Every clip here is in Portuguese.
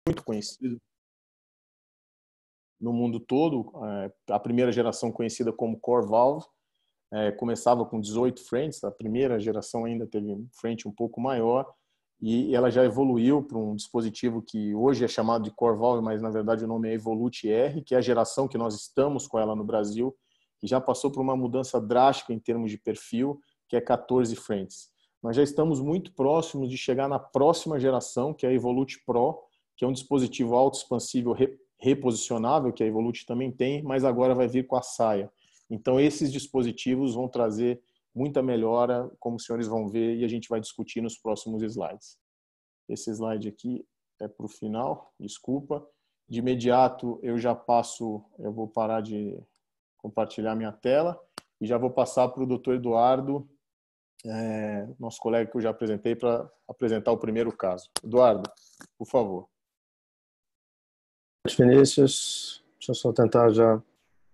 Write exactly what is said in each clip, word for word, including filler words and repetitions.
muito conhecido no mundo todo. A primeira geração conhecida como Core Valve é, começava com dezoito frentes, a primeira geração ainda teve um frente um pouco maior, e ela já evoluiu para um dispositivo que hoje é chamado de Core Valve, mas na verdade o nome é Evolute R, que é a geração que nós estamos com ela no Brasil, que já passou por uma mudança drástica em termos de perfil, que é quatorze frentes. Nós já estamos muito próximos de chegar na próxima geração, que é a Evolute Pro, que é um dispositivo autoexpansível reposicionável, que a Evolute também tem, mas agora vai vir com a saia. Então, esses dispositivos vão trazer muita melhora, como os senhores vão ver, e a gente vai discutir nos próximos slides. Esse slide aqui é para o final, desculpa. De imediato, eu já passo, eu vou parar de compartilhar minha tela e já vou passar para o doutor Eduardo, é, nosso colega que eu já apresentei, para apresentar o primeiro caso. Eduardo, por favor. Vinícius, deixa eu só tentar já.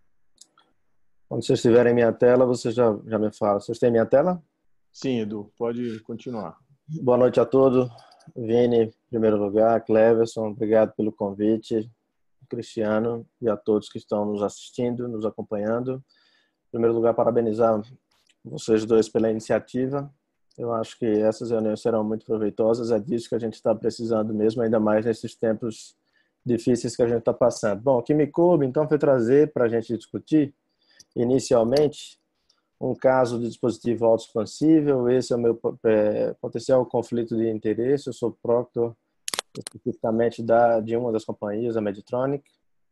Quando vocês tiverem minha tela, vocês já, já me falam. Vocês têm minha tela? Sim, Edu, pode continuar. Boa noite a todos. Vini, em primeiro lugar, Cleverson, obrigado pelo convite. Cristiano e a todos que estão nos assistindo, nos acompanhando. Em primeiro lugar, parabenizar vocês dois pela iniciativa. Eu acho que essas reuniões serão muito proveitosas. É disso que a gente está precisando mesmo, ainda mais nesses tempos difíceis que a gente está passando. Bom, o que me coube, então, foi trazer para a gente discutir, inicialmente, um caso de dispositivo autoexpansível. Esse é o meu é, potencial conflito de interesse. Eu sou proctor, especificamente da, de uma das companhias, a Medtronic.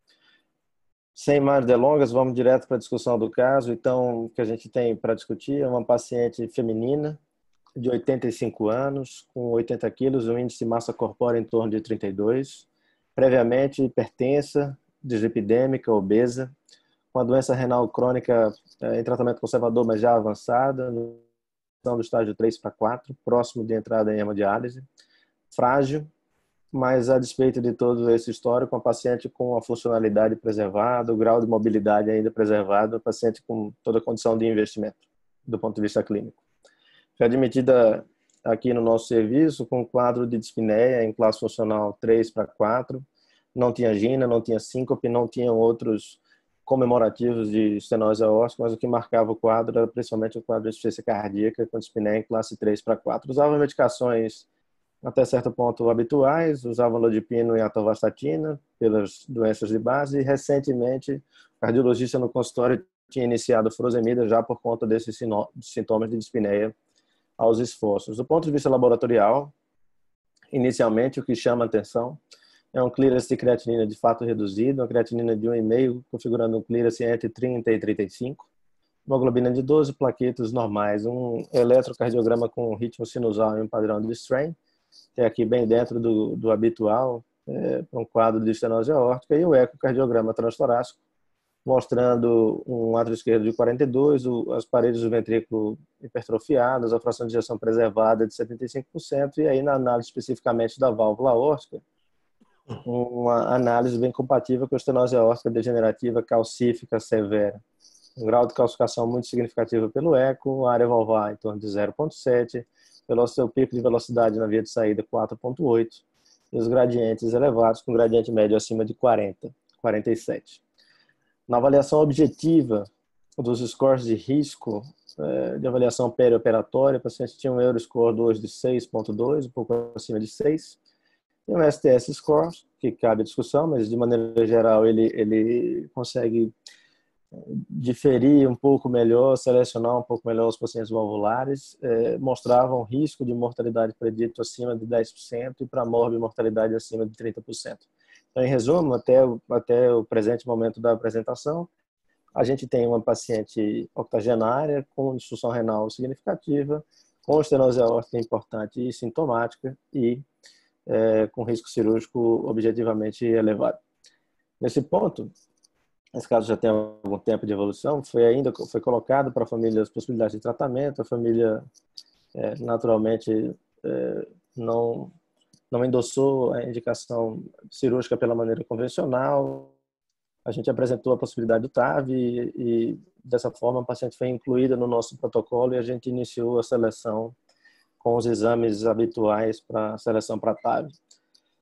Sem mais delongas, vamos direto para a discussão do caso. Então, o que a gente tem para discutir é uma paciente feminina de oitenta e cinco anos, com oitenta quilos, um índice de massa corpórea em torno de trinta e dois, previamente hipertensa, dislipidêmica, obesa, com a doença renal crônica em tratamento conservador, mas já avançada, no estágio três para quatro, próximo de entrada em hemodiálise, frágil, mas a despeito de todo esse histórico, um paciente com a funcionalidade preservada, o grau de mobilidade ainda preservado, um paciente com toda a condição de investimento, do ponto de vista clínico. Foi admitida aqui no nosso serviço com um quadro de dispneia em classe funcional três para quatro, não tinha angina, não tinha síncope, não tinha outros comemorativos de estenose aórtica, mas o que marcava o quadro era principalmente o quadro de insuficiência cardíaca com dispneia em classe três para quatro. Usava medicações até certo ponto habituais, usava lodipino e atorvastatina pelas doenças de base, e recentemente o cardiologista no consultório tinha iniciado furosemida já por conta desses sintomas de dispneia aos esforços. Do ponto de vista laboratorial, inicialmente o que chama atenção é um clearance de creatinina de fato reduzido, uma creatinina de um vírgula cinco, configurando um clearance entre trinta e trinta e cinco, hemoglobina de doze, plaquetas normais, um eletrocardiograma com ritmo sinusal e um padrão de strain, que é aqui bem dentro do, do habitual, é, para um quadro de estenose aórtica, e o ecocardiograma transtorácico, mostrando um átrio esquerdo de quarenta e dois, o, as paredes do ventrículo hipertrofiadas, a fração de ejeção preservada de setenta e cinco por cento, e aí na análise especificamente da válvula aórtica, uma análise bem compatível com a estenose aórtica degenerativa calcífica severa. Um grau de calcificação muito significativo pelo eco, área valvar em torno de zero vírgula sete, o pico de velocidade na via de saída quatro vírgula oito, e os gradientes elevados com gradiente médio acima de quarenta, quarenta e sete. Na avaliação objetiva dos scores de risco de avaliação perioperatória, o paciente tinha um Euroscore dois de seis vírgula dois, um pouco acima de seis, e um S T S score, que cabe a discussão, mas de maneira geral ele, ele consegue diferir um pouco melhor, selecionar um pouco melhor os pacientes valvulares, eh, mostravam risco de mortalidade predito acima de dez por cento e para morbimortalidade acima de trinta por cento. Então, em resumo, até, até o presente momento da apresentação, a gente tem uma paciente octogenária com disfunção renal significativa, com estenose aórtica importante e sintomática e é, com risco cirúrgico objetivamente elevado. Nesse ponto, esse caso já tem algum tempo de evolução, foi ainda foi colocado para a família as possibilidades de tratamento, a família é, naturalmente é, não não endossou a indicação cirúrgica pela maneira convencional. A gente apresentou a possibilidade do T A V e, e dessa forma a paciente foi incluída no nosso protocolo e a gente iniciou a seleção com os exames habituais para a seleção para T A V.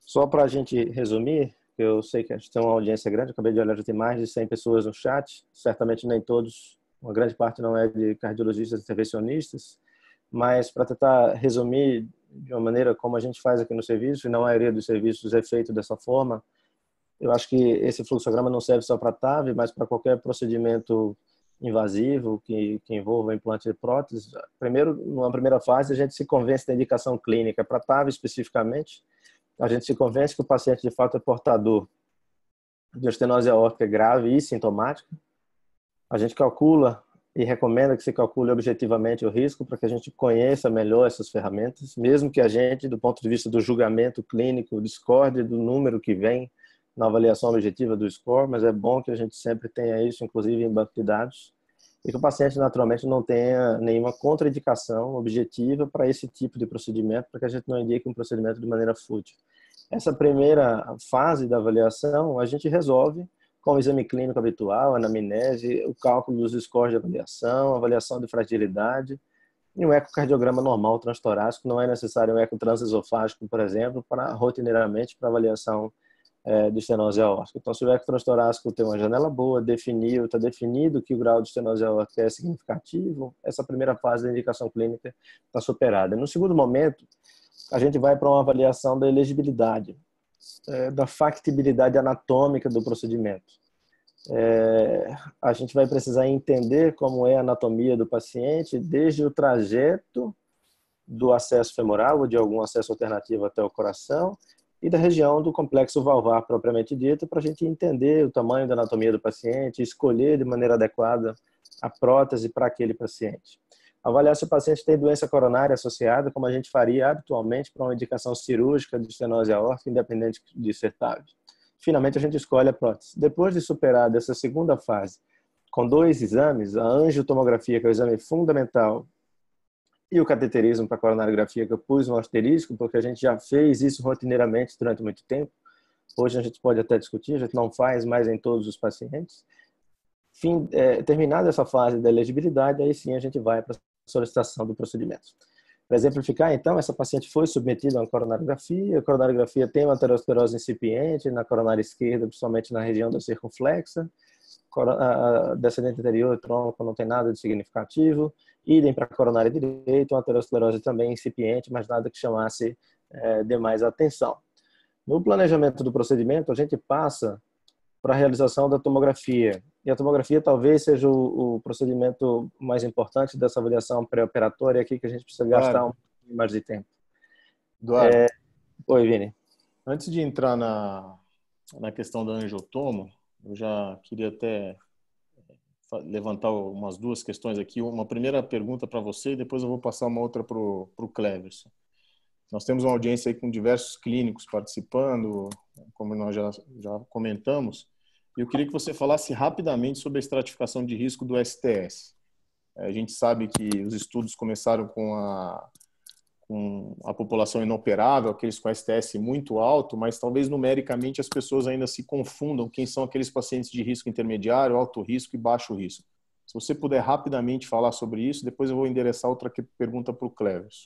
Só para a gente resumir, eu sei que a gente tem uma audiência grande, eu acabei de olhar, já tem mais de cem pessoas no chat, certamente nem todos, uma grande parte não é de cardiologistas intervencionistas, mas para tentar resumir de uma maneira como a gente faz aqui no serviço, e na maioria dos serviços é feito dessa forma, eu acho que esse fluxograma não serve só para T A V, mas para qualquer procedimento invasivo que, que envolva implante de prótese. Primeiro, numa primeira fase, a gente se convence da indicação clínica. Para T A V especificamente, a gente se convence que o paciente de fato é portador de estenose aórtica grave e sintomática. A gente calcula e recomenda que se calcule objetivamente o risco para que a gente conheça melhor essas ferramentas, mesmo que a gente, do ponto de vista do julgamento clínico, discorde do número que vem na avaliação objetiva do score, mas é bom que a gente sempre tenha isso, inclusive em banco de dados, e que o paciente naturalmente não tenha nenhuma contraindicação objetiva para esse tipo de procedimento, para que a gente não indique um procedimento de maneira fútil. Essa primeira fase da avaliação a gente resolve com o exame clínico habitual, anamnese, o cálculo dos scores de avaliação, avaliação de fragilidade e um ecocardiograma normal transtorácico. Não é necessário um eco transesofágico, por exemplo, para rotineiramente para avaliação é, de estenose aórtica. Então, se o eco transtorácico tem uma janela boa, definiu, está definido que o grau de estenose aórtica é significativo, essa primeira fase da indicação clínica está superada. No segundo momento, a gente vai para uma avaliação da elegibilidade, é, da factibilidade anatômica do procedimento. É, a gente vai precisar entender como é a anatomia do paciente, desde o trajeto do acesso femoral ou de algum acesso alternativo até o coração e da região do complexo valvar propriamente dito, para a gente entender o tamanho da anatomia do paciente, escolher de maneira adequada a prótese para aquele paciente. Avaliar se o paciente tem doença coronária associada, como a gente faria habitualmente para uma indicação cirúrgica de estenose aórtica, independente de ser T A V. Finalmente, a gente escolhe a prótese. Depois de superar dessa segunda fase, com dois exames, a angiotomografia, que é o exame fundamental, e o cateterismo para coronariografia, que eu pus um asterisco, porque a gente já fez isso rotineiramente durante muito tempo. Hoje a gente pode até discutir, a gente não faz mais em todos os pacientes. Fim, é, terminada essa fase da elegibilidade, aí sim a gente vai para solicitação do procedimento. Para exemplificar, então, essa paciente foi submetida a uma coronariografia, a coronariografia tem uma aterosclerose incipiente na coronária esquerda, principalmente na região da circunflexa, a descendente anterior, tronco, não tem nada de significativo, idem para a coronária direita, uma aterosclerose também incipiente, mas nada que chamasse é, demais atenção. No planejamento do procedimento, a gente passa para a realização da tomografia. E a tomografia talvez seja o, o procedimento mais importante dessa avaliação pré-operatória aqui, que a gente precisa gastar Eduardo. um pouquinho mais de tempo. Eduardo, é... Oi, Vini. Antes de entrar na, na questão da angiotomo, eu já queria até levantar umas duas questões aqui. Uma primeira pergunta para você e depois eu vou passar uma outra para o Cleverson. Nós temos uma audiência aí com diversos clínicos participando, como nós já, já comentamos, e eu queria que você falasse rapidamente sobre a estratificação de risco do S T S. A gente sabe que os estudos começaram com a, com a população inoperável, aqueles com S T S muito alto, mas talvez numericamente as pessoas ainda se confundam quem são aqueles pacientes de risco intermediário, alto risco e baixo risco. Se você puder rapidamente falar sobre isso, depois eu vou endereçar outra pergunta para o Cleverson.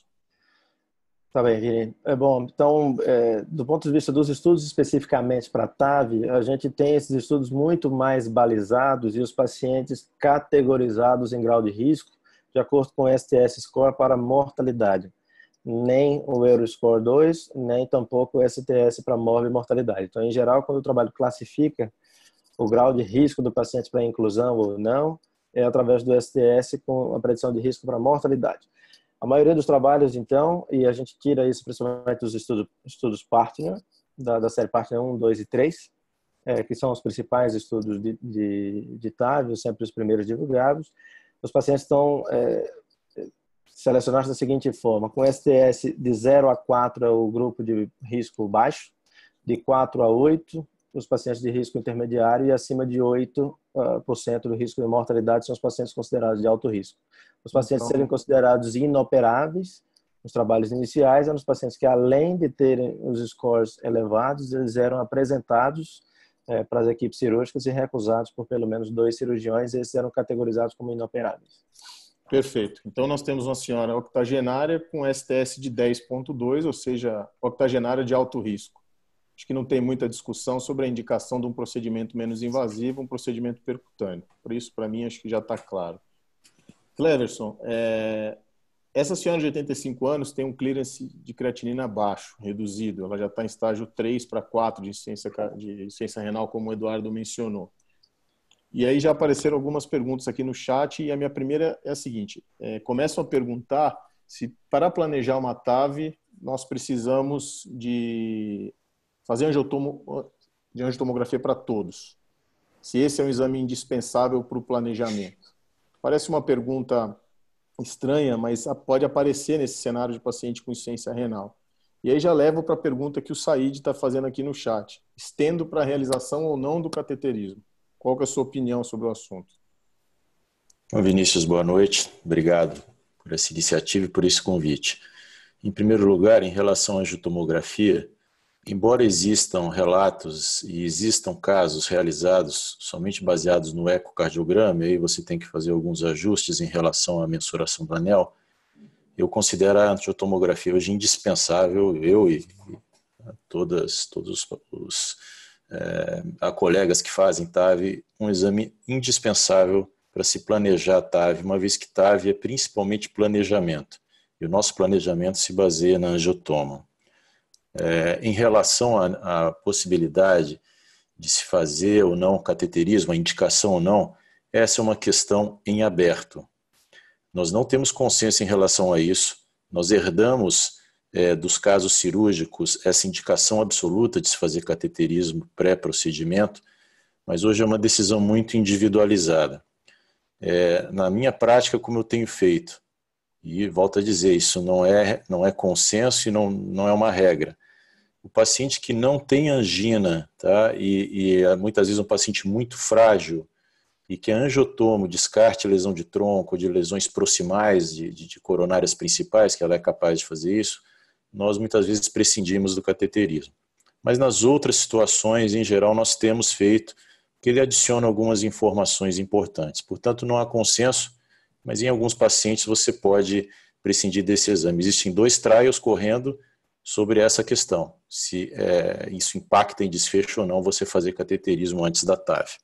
Tá bem, Vini. É bom. Então, é, do ponto de vista dos estudos especificamente para T A V, a gente tem esses estudos muito mais balizados e os pacientes categorizados em grau de risco de acordo com o S T S score para mortalidade. Nem o Euroscore dois, nem tampouco o S T S para morte e mortalidade. Então, em geral, quando o trabalho classifica o grau de risco do paciente para inclusão ou não, é através do S T S com a predição de risco para mortalidade. A maioria dos trabalhos, então, e a gente tira isso principalmente dos estudos, estudos Partner, da, da série Partner um, dois e três, é, que são os principais estudos de, de, de T A V, sempre os primeiros divulgados. Os pacientes estão é, selecionados da seguinte forma: com S T S de zero a quatro é o grupo de risco baixo, de quatro a oito os pacientes de risco intermediário e acima de oito por cento do risco de mortalidade são os pacientes considerados de alto risco. Os pacientes então, serem considerados inoperáveis nos trabalhos iniciais eram os pacientes que, além de terem os scores elevados, eles eram apresentados é, para as equipes cirúrgicas e recusados por pelo menos dois cirurgiões, e esses eram categorizados como inoperáveis. Perfeito. Então, nós temos uma senhora octogenária com S T S de dez ponto dois, ou seja, octogenária de alto risco. acho que não tem muita discussão sobre a indicação de um procedimento menos invasivo, um procedimento percutâneo. Por isso, para mim, acho que já está claro. Cleverson, é, essa senhora de oitenta e cinco anos tem um clearance de creatinina baixo, reduzido. Ela já está em estágio três para quatro de insuficiência, de insuficiência renal, como o Eduardo mencionou. E aí já apareceram algumas perguntas aqui no chat, e a minha primeira é a seguinte. É, começam a perguntar se, para planejar uma T A V, nós precisamos de fazer angiotomo, de angiotomografia para todos. Se esse é um exame indispensável para o planejamento. Parece uma pergunta estranha, mas pode aparecer nesse cenário de paciente com insuficiência renal. E aí já levo para a pergunta que o Said está fazendo aqui no chat. Estendo para a realização ou não do cateterismo? Qual que é a sua opinião sobre o assunto? Vinícius, boa noite. Obrigado por essa iniciativa e por esse convite. Em primeiro lugar, em relação à angiotomografia, embora existam relatos e existam casos realizados somente baseados no ecocardiograma, e aí você tem que fazer alguns ajustes em relação à mensuração do anel, eu considero a angiotomografia hoje indispensável, eu e todas, todos os é, a colegas que fazem T A V, um exame indispensável para se planejar a T A V, uma vez que T A V é principalmente planejamento, e o nosso planejamento se baseia na angiotomo. É, em relação à possibilidade de se fazer ou não cateterismo, a indicação ou não, essa é uma questão em aberto. Nós não temos consenso em relação a isso, nós herdamos é, dos casos cirúrgicos essa indicação absoluta de se fazer cateterismo pré-procedimento, mas hoje é uma decisão muito individualizada. É, na minha prática, como eu tenho feito, e volto a dizer, isso não é, não é consenso e não, não é uma regra. O paciente que não tem angina, tá? e, e é muitas vezes um paciente muito frágil, e que a angiotomo descarte lesão de tronco, de lesões proximais de, de, de coronárias principais, que ela é capaz de fazer isso, nós muitas vezes prescindimos do cateterismo. Mas nas outras situações, em geral, nós temos feito, que ele adiciona algumas informações importantes. Portanto, não há consenso, mas em alguns pacientes você pode prescindir desse exame. Existem dois trials correndo sobre essa questão, se é, isso impacta em desfecho ou não você fazer cateterismo antes da T A V.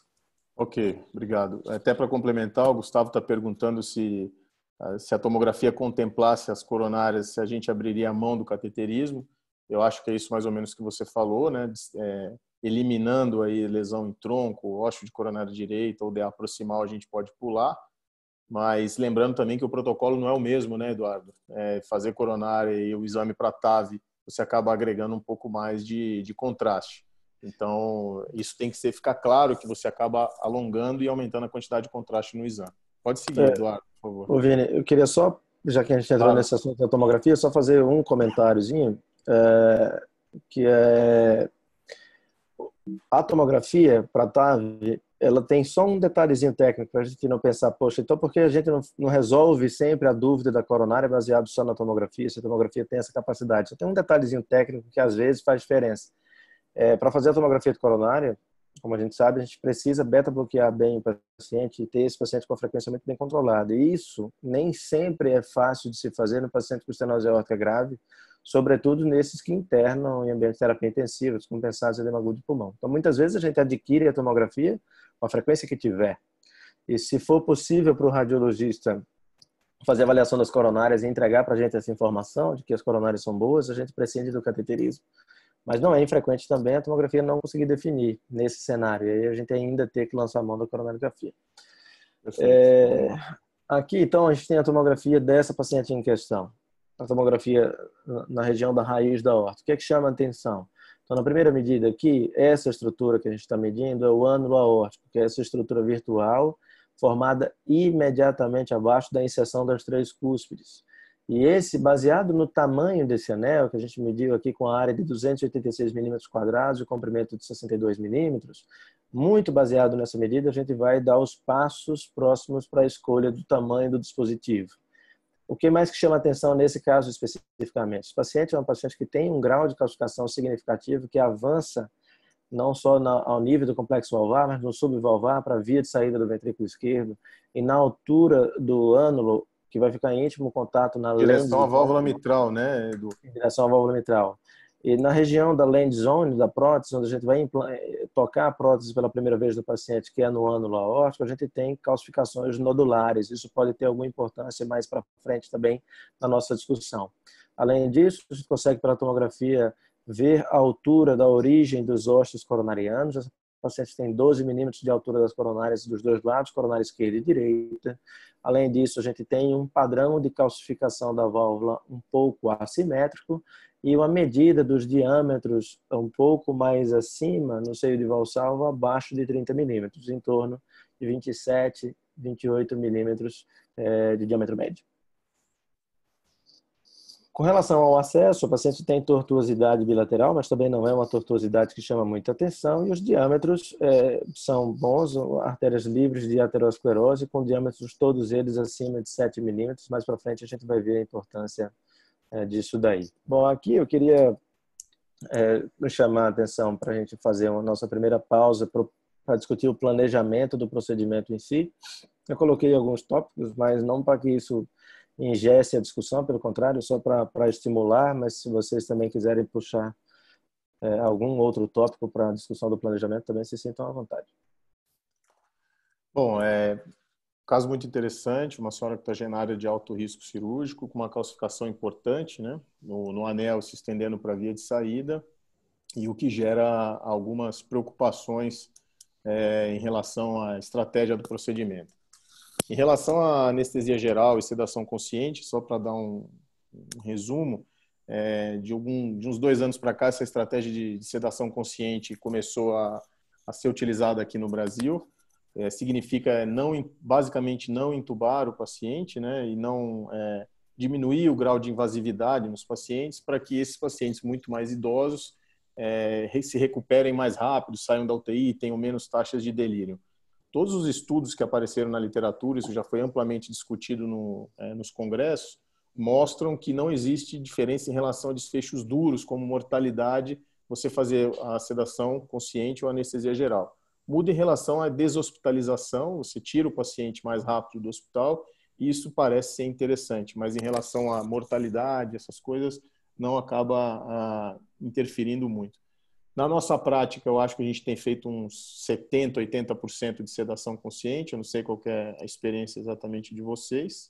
Ok, obrigado. Até para complementar, o Gustavo está perguntando se, se a tomografia contemplasse as coronárias, se a gente abriria a mão do cateterismo. Eu acho que é isso mais ou menos que você falou, né? É, eliminando aí lesão em tronco, ósseo de coronária direita ou D A proximal, a gente pode pular. Mas lembrando também que o protocolo não é o mesmo, né, Eduardo? É, fazer coronária e o exame para T A V, você acaba agregando um pouco mais de, de contraste. Então, isso tem que ser, ficar claro que você acaba alongando e aumentando a quantidade de contraste no exame. Pode seguir, É, Eduardo, por favor. Ô Vini, eu queria só, já que a gente entrou Claro. nesse assunto da tomografia, só fazer um comentáriozinho, é, que é a tomografia para T A V, ela tem só um detalhezinho técnico para a gente não pensar, poxa, então por que a gente não, não resolve sempre a dúvida da coronária baseado só na tomografia, se a tomografia tem essa capacidade? Só tem um detalhezinho técnico que às vezes faz diferença. É, para fazer a tomografia de coronária, como a gente sabe, a gente precisa beta-bloquear bem o paciente e ter esse paciente com a frequência muito bem controlada. E isso nem sempre é fácil de se fazer no paciente com estenose aórtica grave, sobretudo nesses que internam em ambiente de terapia intensiva, descompensados de edema agudo de pulmão. Então, muitas vezes a gente adquire a tomografia com a frequência que tiver. E se for possível para o radiologista fazer a avaliação das coronárias e entregar para a gente essa informação de que as coronárias são boas, a gente prescinde do cateterismo. Mas não é infrequente também a tomografia não conseguir definir nesse cenário. E aí a gente ainda ter que lançar a mão da coronariografia. É, aqui, então, a gente tem a tomografia dessa paciente em questão. A tomografia na região da raiz da aorta. O que é que chama a atenção? Então, na primeira medida aqui, essa estrutura que a gente está medindo é o ânulo aórtico, que é essa estrutura virtual formada imediatamente abaixo da inserção das três cúspides. E esse, baseado no tamanho desse anel, que a gente mediu aqui com a área de duzentos e oitenta e seis milímetros quadrados e o comprimento de sessenta e dois milímetros, muito baseado nessa medida, a gente vai dar os passos próximos para a escolha do tamanho do dispositivo. O que mais que chama atenção nesse caso especificamente? Esse paciente é um paciente que tem um grau de calcificação significativo que avança não só na, ao nível do complexo valvar, mas no subvalvar para a via de saída do ventrículo esquerdo e na altura do ânulo, que vai ficar em íntimo contato na lente. Em direção à válvula mitral, né, Edu? Em direção à válvula mitral. E na região da land zone, da prótese, onde a gente vai tocar a prótese pela primeira vez do paciente, que é no ânulo aórtico, a gente tem calcificações nodulares. Isso pode ter alguma importância mais para frente também na nossa discussão. Além disso, a gente consegue pela tomografia ver a altura da origem dos ossos coronarianos. Essa paciente tem doze milímetros de altura das coronárias dos dois lados, coronária esquerda e direita. Além disso, a gente tem um padrão de calcificação da válvula um pouco assimétrico e uma medida dos diâmetros um pouco mais acima, no seio de valsalva, abaixo de trinta milímetros, em torno de vinte e sete, vinte e oito milímetros de diâmetro médio. Com relação ao acesso, o paciente tem tortuosidade bilateral, mas também não é uma tortuosidade que chama muita atenção, e os diâmetros é, são bons, artérias livres de aterosclerose, com diâmetros todos eles acima de sete milímetros. Mais para frente a gente vai ver a importância é, disso daí. Bom, aqui eu queria é, chamar a atenção para a gente fazer a nossa primeira pausa para discutir o planejamento do procedimento em si. Eu coloquei alguns tópicos, mas não para que isso ingesse a discussão, pelo contrário, só para estimular, mas se vocês também quiserem puxar é, algum outro tópico para a discussão do planejamento, também se sintam à vontade. Bom, é um caso muito interessante, uma senhora octogenária de alto risco cirúrgico, com uma calcificação importante, né, no, no anel se estendendo para a via de saída, e o que gera algumas preocupações é, em relação à estratégia do procedimento. Em relação à anestesia geral e sedação consciente, só para dar um, um resumo, é, de, algum, de uns dois anos para cá, essa estratégia de, de sedação consciente começou a, a ser utilizada aqui no Brasil. É, significa não, basicamente não entubar o paciente, né, e não é, diminuir o grau de invasividade nos pacientes, para que esses pacientes muito mais idosos é, se recuperem mais rápido, saiam da U T I e tenham menos taxas de delírio. Todos os estudos que apareceram na literatura, isso já foi amplamente discutido no, é, nos congressos, mostram que não existe diferença em relação a desfechos duros, como mortalidade, você fazer a sedação consciente ou anestesia geral. Muda em relação à deshospitalização, você tira o paciente mais rápido do hospital, e isso parece ser interessante, mas em relação à mortalidade, essas coisas, não acaba ah, interferindo muito. Na nossa prática, eu acho que a gente tem feito uns setenta, oitenta por cento de sedação consciente. Eu não sei qual que é a experiência exatamente de vocês.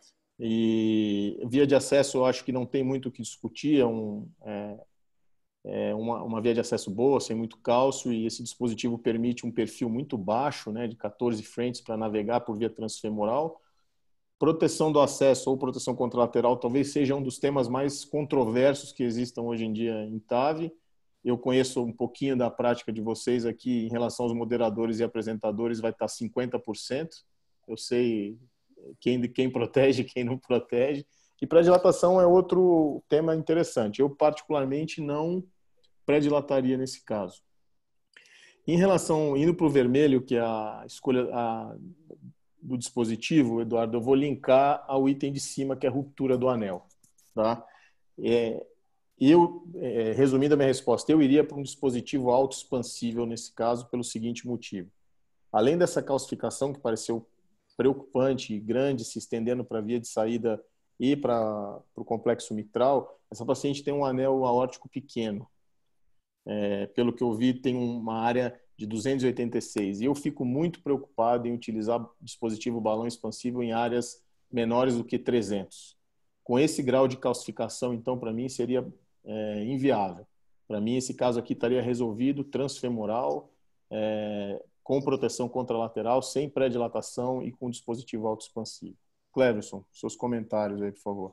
E via de acesso, eu acho que não tem muito o que discutir. É, um, é, é uma, uma via de acesso boa, sem muito cálcio, e esse dispositivo permite um perfil muito baixo, né, de quatorze frentes para navegar por via transfemoral. Proteção do acesso ou proteção contralateral talvez seja um dos temas mais controversos que existam hoje em dia em T A V. Eu conheço um pouquinho da prática de vocês aqui em relação aos moderadores e apresentadores, vai estar cinquenta por cento. Eu sei quem, quem protege, quem não protege. E pré-dilatação é outro tema interessante. Eu, particularmente, não pré-dilataria nesse caso. Em relação, indo para o vermelho, que é a escolha a, do dispositivo, Eduardo, eu vou linkar ao item de cima, que é a ruptura do anel. Tá? É, Eu, resumindo a minha resposta, eu iria para um dispositivo autoexpansível nesse caso pelo seguinte motivo. Além dessa calcificação que pareceu preocupante e grande, se estendendo para a via de saída e para o complexo mitral, essa paciente tem um anel aórtico pequeno. É, pelo que eu vi, tem uma área de duzentos e oitenta e seis. E eu fico muito preocupado em utilizar dispositivo balão expansível em áreas menores do que trezentos. Com esse grau de calcificação, então, para mim, seria É, inviável. Para mim, esse caso aqui estaria resolvido transfemoral, é, com proteção contralateral, sem pré-dilatação e com dispositivo autoexpansivo. Cleverson, seus comentários aí, por favor.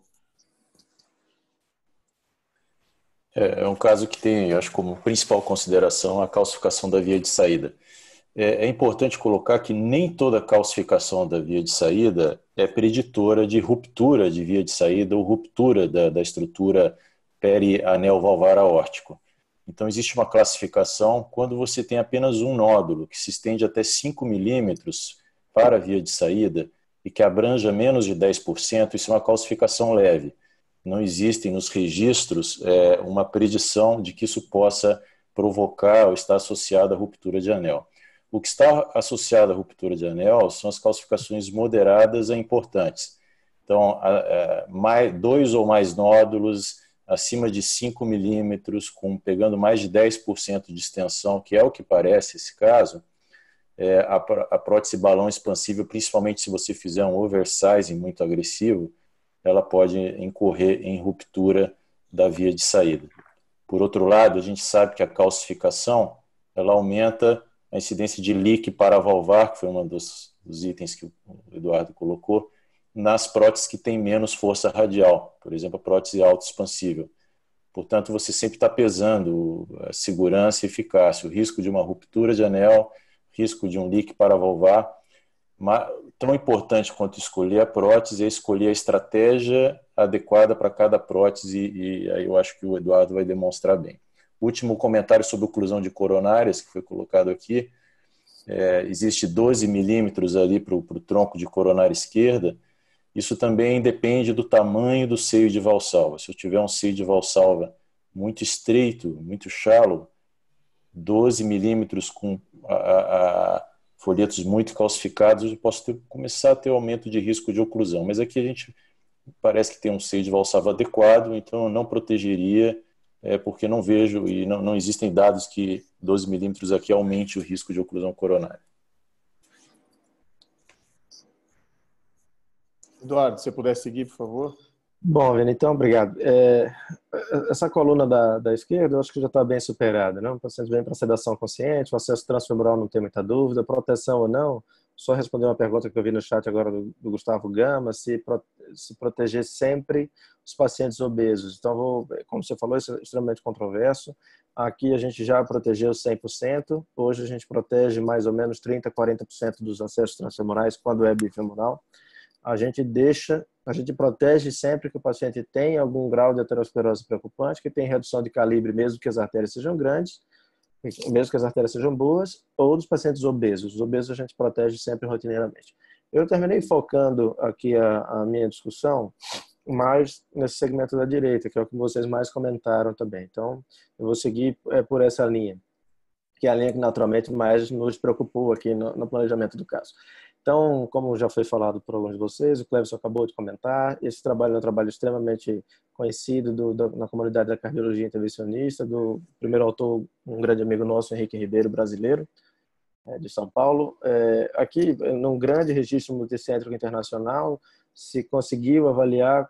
É, é um caso que tem, acho, como principal consideração a calcificação da via de saída. É, é importante colocar que nem toda calcificação da via de saída é preditora de ruptura de via de saída ou ruptura da, da estrutura perianel valvar aórtico. Então, existe uma classificação quando você tem apenas um nódulo que se estende até cinco milímetros para a via de saída e que abranja menos de dez por cento, isso é uma calcificação leve. Não existem nos registros é, uma predição de que isso possa provocar ou estar associado à ruptura de anel. O que está associado à ruptura de anel são as calcificações moderadas a importantes. Então, a, a, mais, dois ou mais nódulos acima de cinco milímetros, com, pegando mais de dez por cento de extensão, que é o que parece esse caso, é, a, a prótese balão expansível, principalmente se você fizer um oversizing muito agressivo, ela pode incorrer em ruptura da via de saída. Por outro lado, a gente sabe que a calcificação ela aumenta a incidência de leak paravalvar, que foi um dos, dos itens que o Eduardo colocou, nas próteses que têm menos força radial, por exemplo, a prótese autoexpansível. Portanto, você sempre está pesando a segurança e eficácia, o risco de uma ruptura de anel, risco de um leak paravalvar. Mas, tão importante quanto escolher a prótese é escolher a estratégia adequada para cada prótese, e aí eu acho que o Eduardo vai demonstrar bem. Último comentário sobre oclusão de coronárias, que foi colocado aqui. É, existe doze milímetros ali para o tronco de coronária esquerda. Isso também depende do tamanho do seio de valsalva. Se eu tiver um seio de valsalva muito estreito, muito shallow, doze milímetros com a, a, a folhetos muito calcificados, eu posso ter, começar a ter aumento de risco de oclusão. Mas aqui a gente parece que tem um seio de valsalva adequado, então eu não protegeria, é, porque não vejo e não, não existem dados que doze milímetros aqui aumente o risco de oclusão coronária. Eduardo, se você puder seguir, por favor. Bom, Vini, então, obrigado. É, essa coluna da, da esquerda, eu acho que já está bem superada, né? O paciente vem para sedação consciente, o acesso transfemoral não tem muita dúvida, proteção ou não. Só responder uma pergunta que eu vi no chat agora do, do Gustavo Gama, se, pro, se proteger sempre os pacientes obesos. Então, vou, como você falou, isso é extremamente controverso. Aqui a gente já protegeu cem por cento, hoje a gente protege mais ou menos trinta, quarenta por cento dos acessos transfemorais quando é bifemoral. A gente deixa, a gente protege sempre que o paciente tem algum grau de aterosclerose preocupante, que tem redução de calibre, mesmo que as artérias sejam grandes, mesmo que as artérias sejam boas, ou dos pacientes obesos. Os obesos a gente protege sempre rotineiramente. Eu terminei focando aqui a, a minha discussão mais nesse segmento da direita, que é o que vocês mais comentaram também. Então, eu vou seguir é, por essa linha, que é a linha que naturalmente mais nos preocupou aqui no, no planejamento do caso. Então, como já foi falado por alguns de vocês, o Cleverson acabou de comentar, esse trabalho é um trabalho extremamente conhecido do, do, na comunidade da cardiologia intervencionista, do primeiro autor, um grande amigo nosso, Henrique Ribeiro, brasileiro, é, de São Paulo. É, aqui, num grande registro multicêntrico internacional, se conseguiu avaliar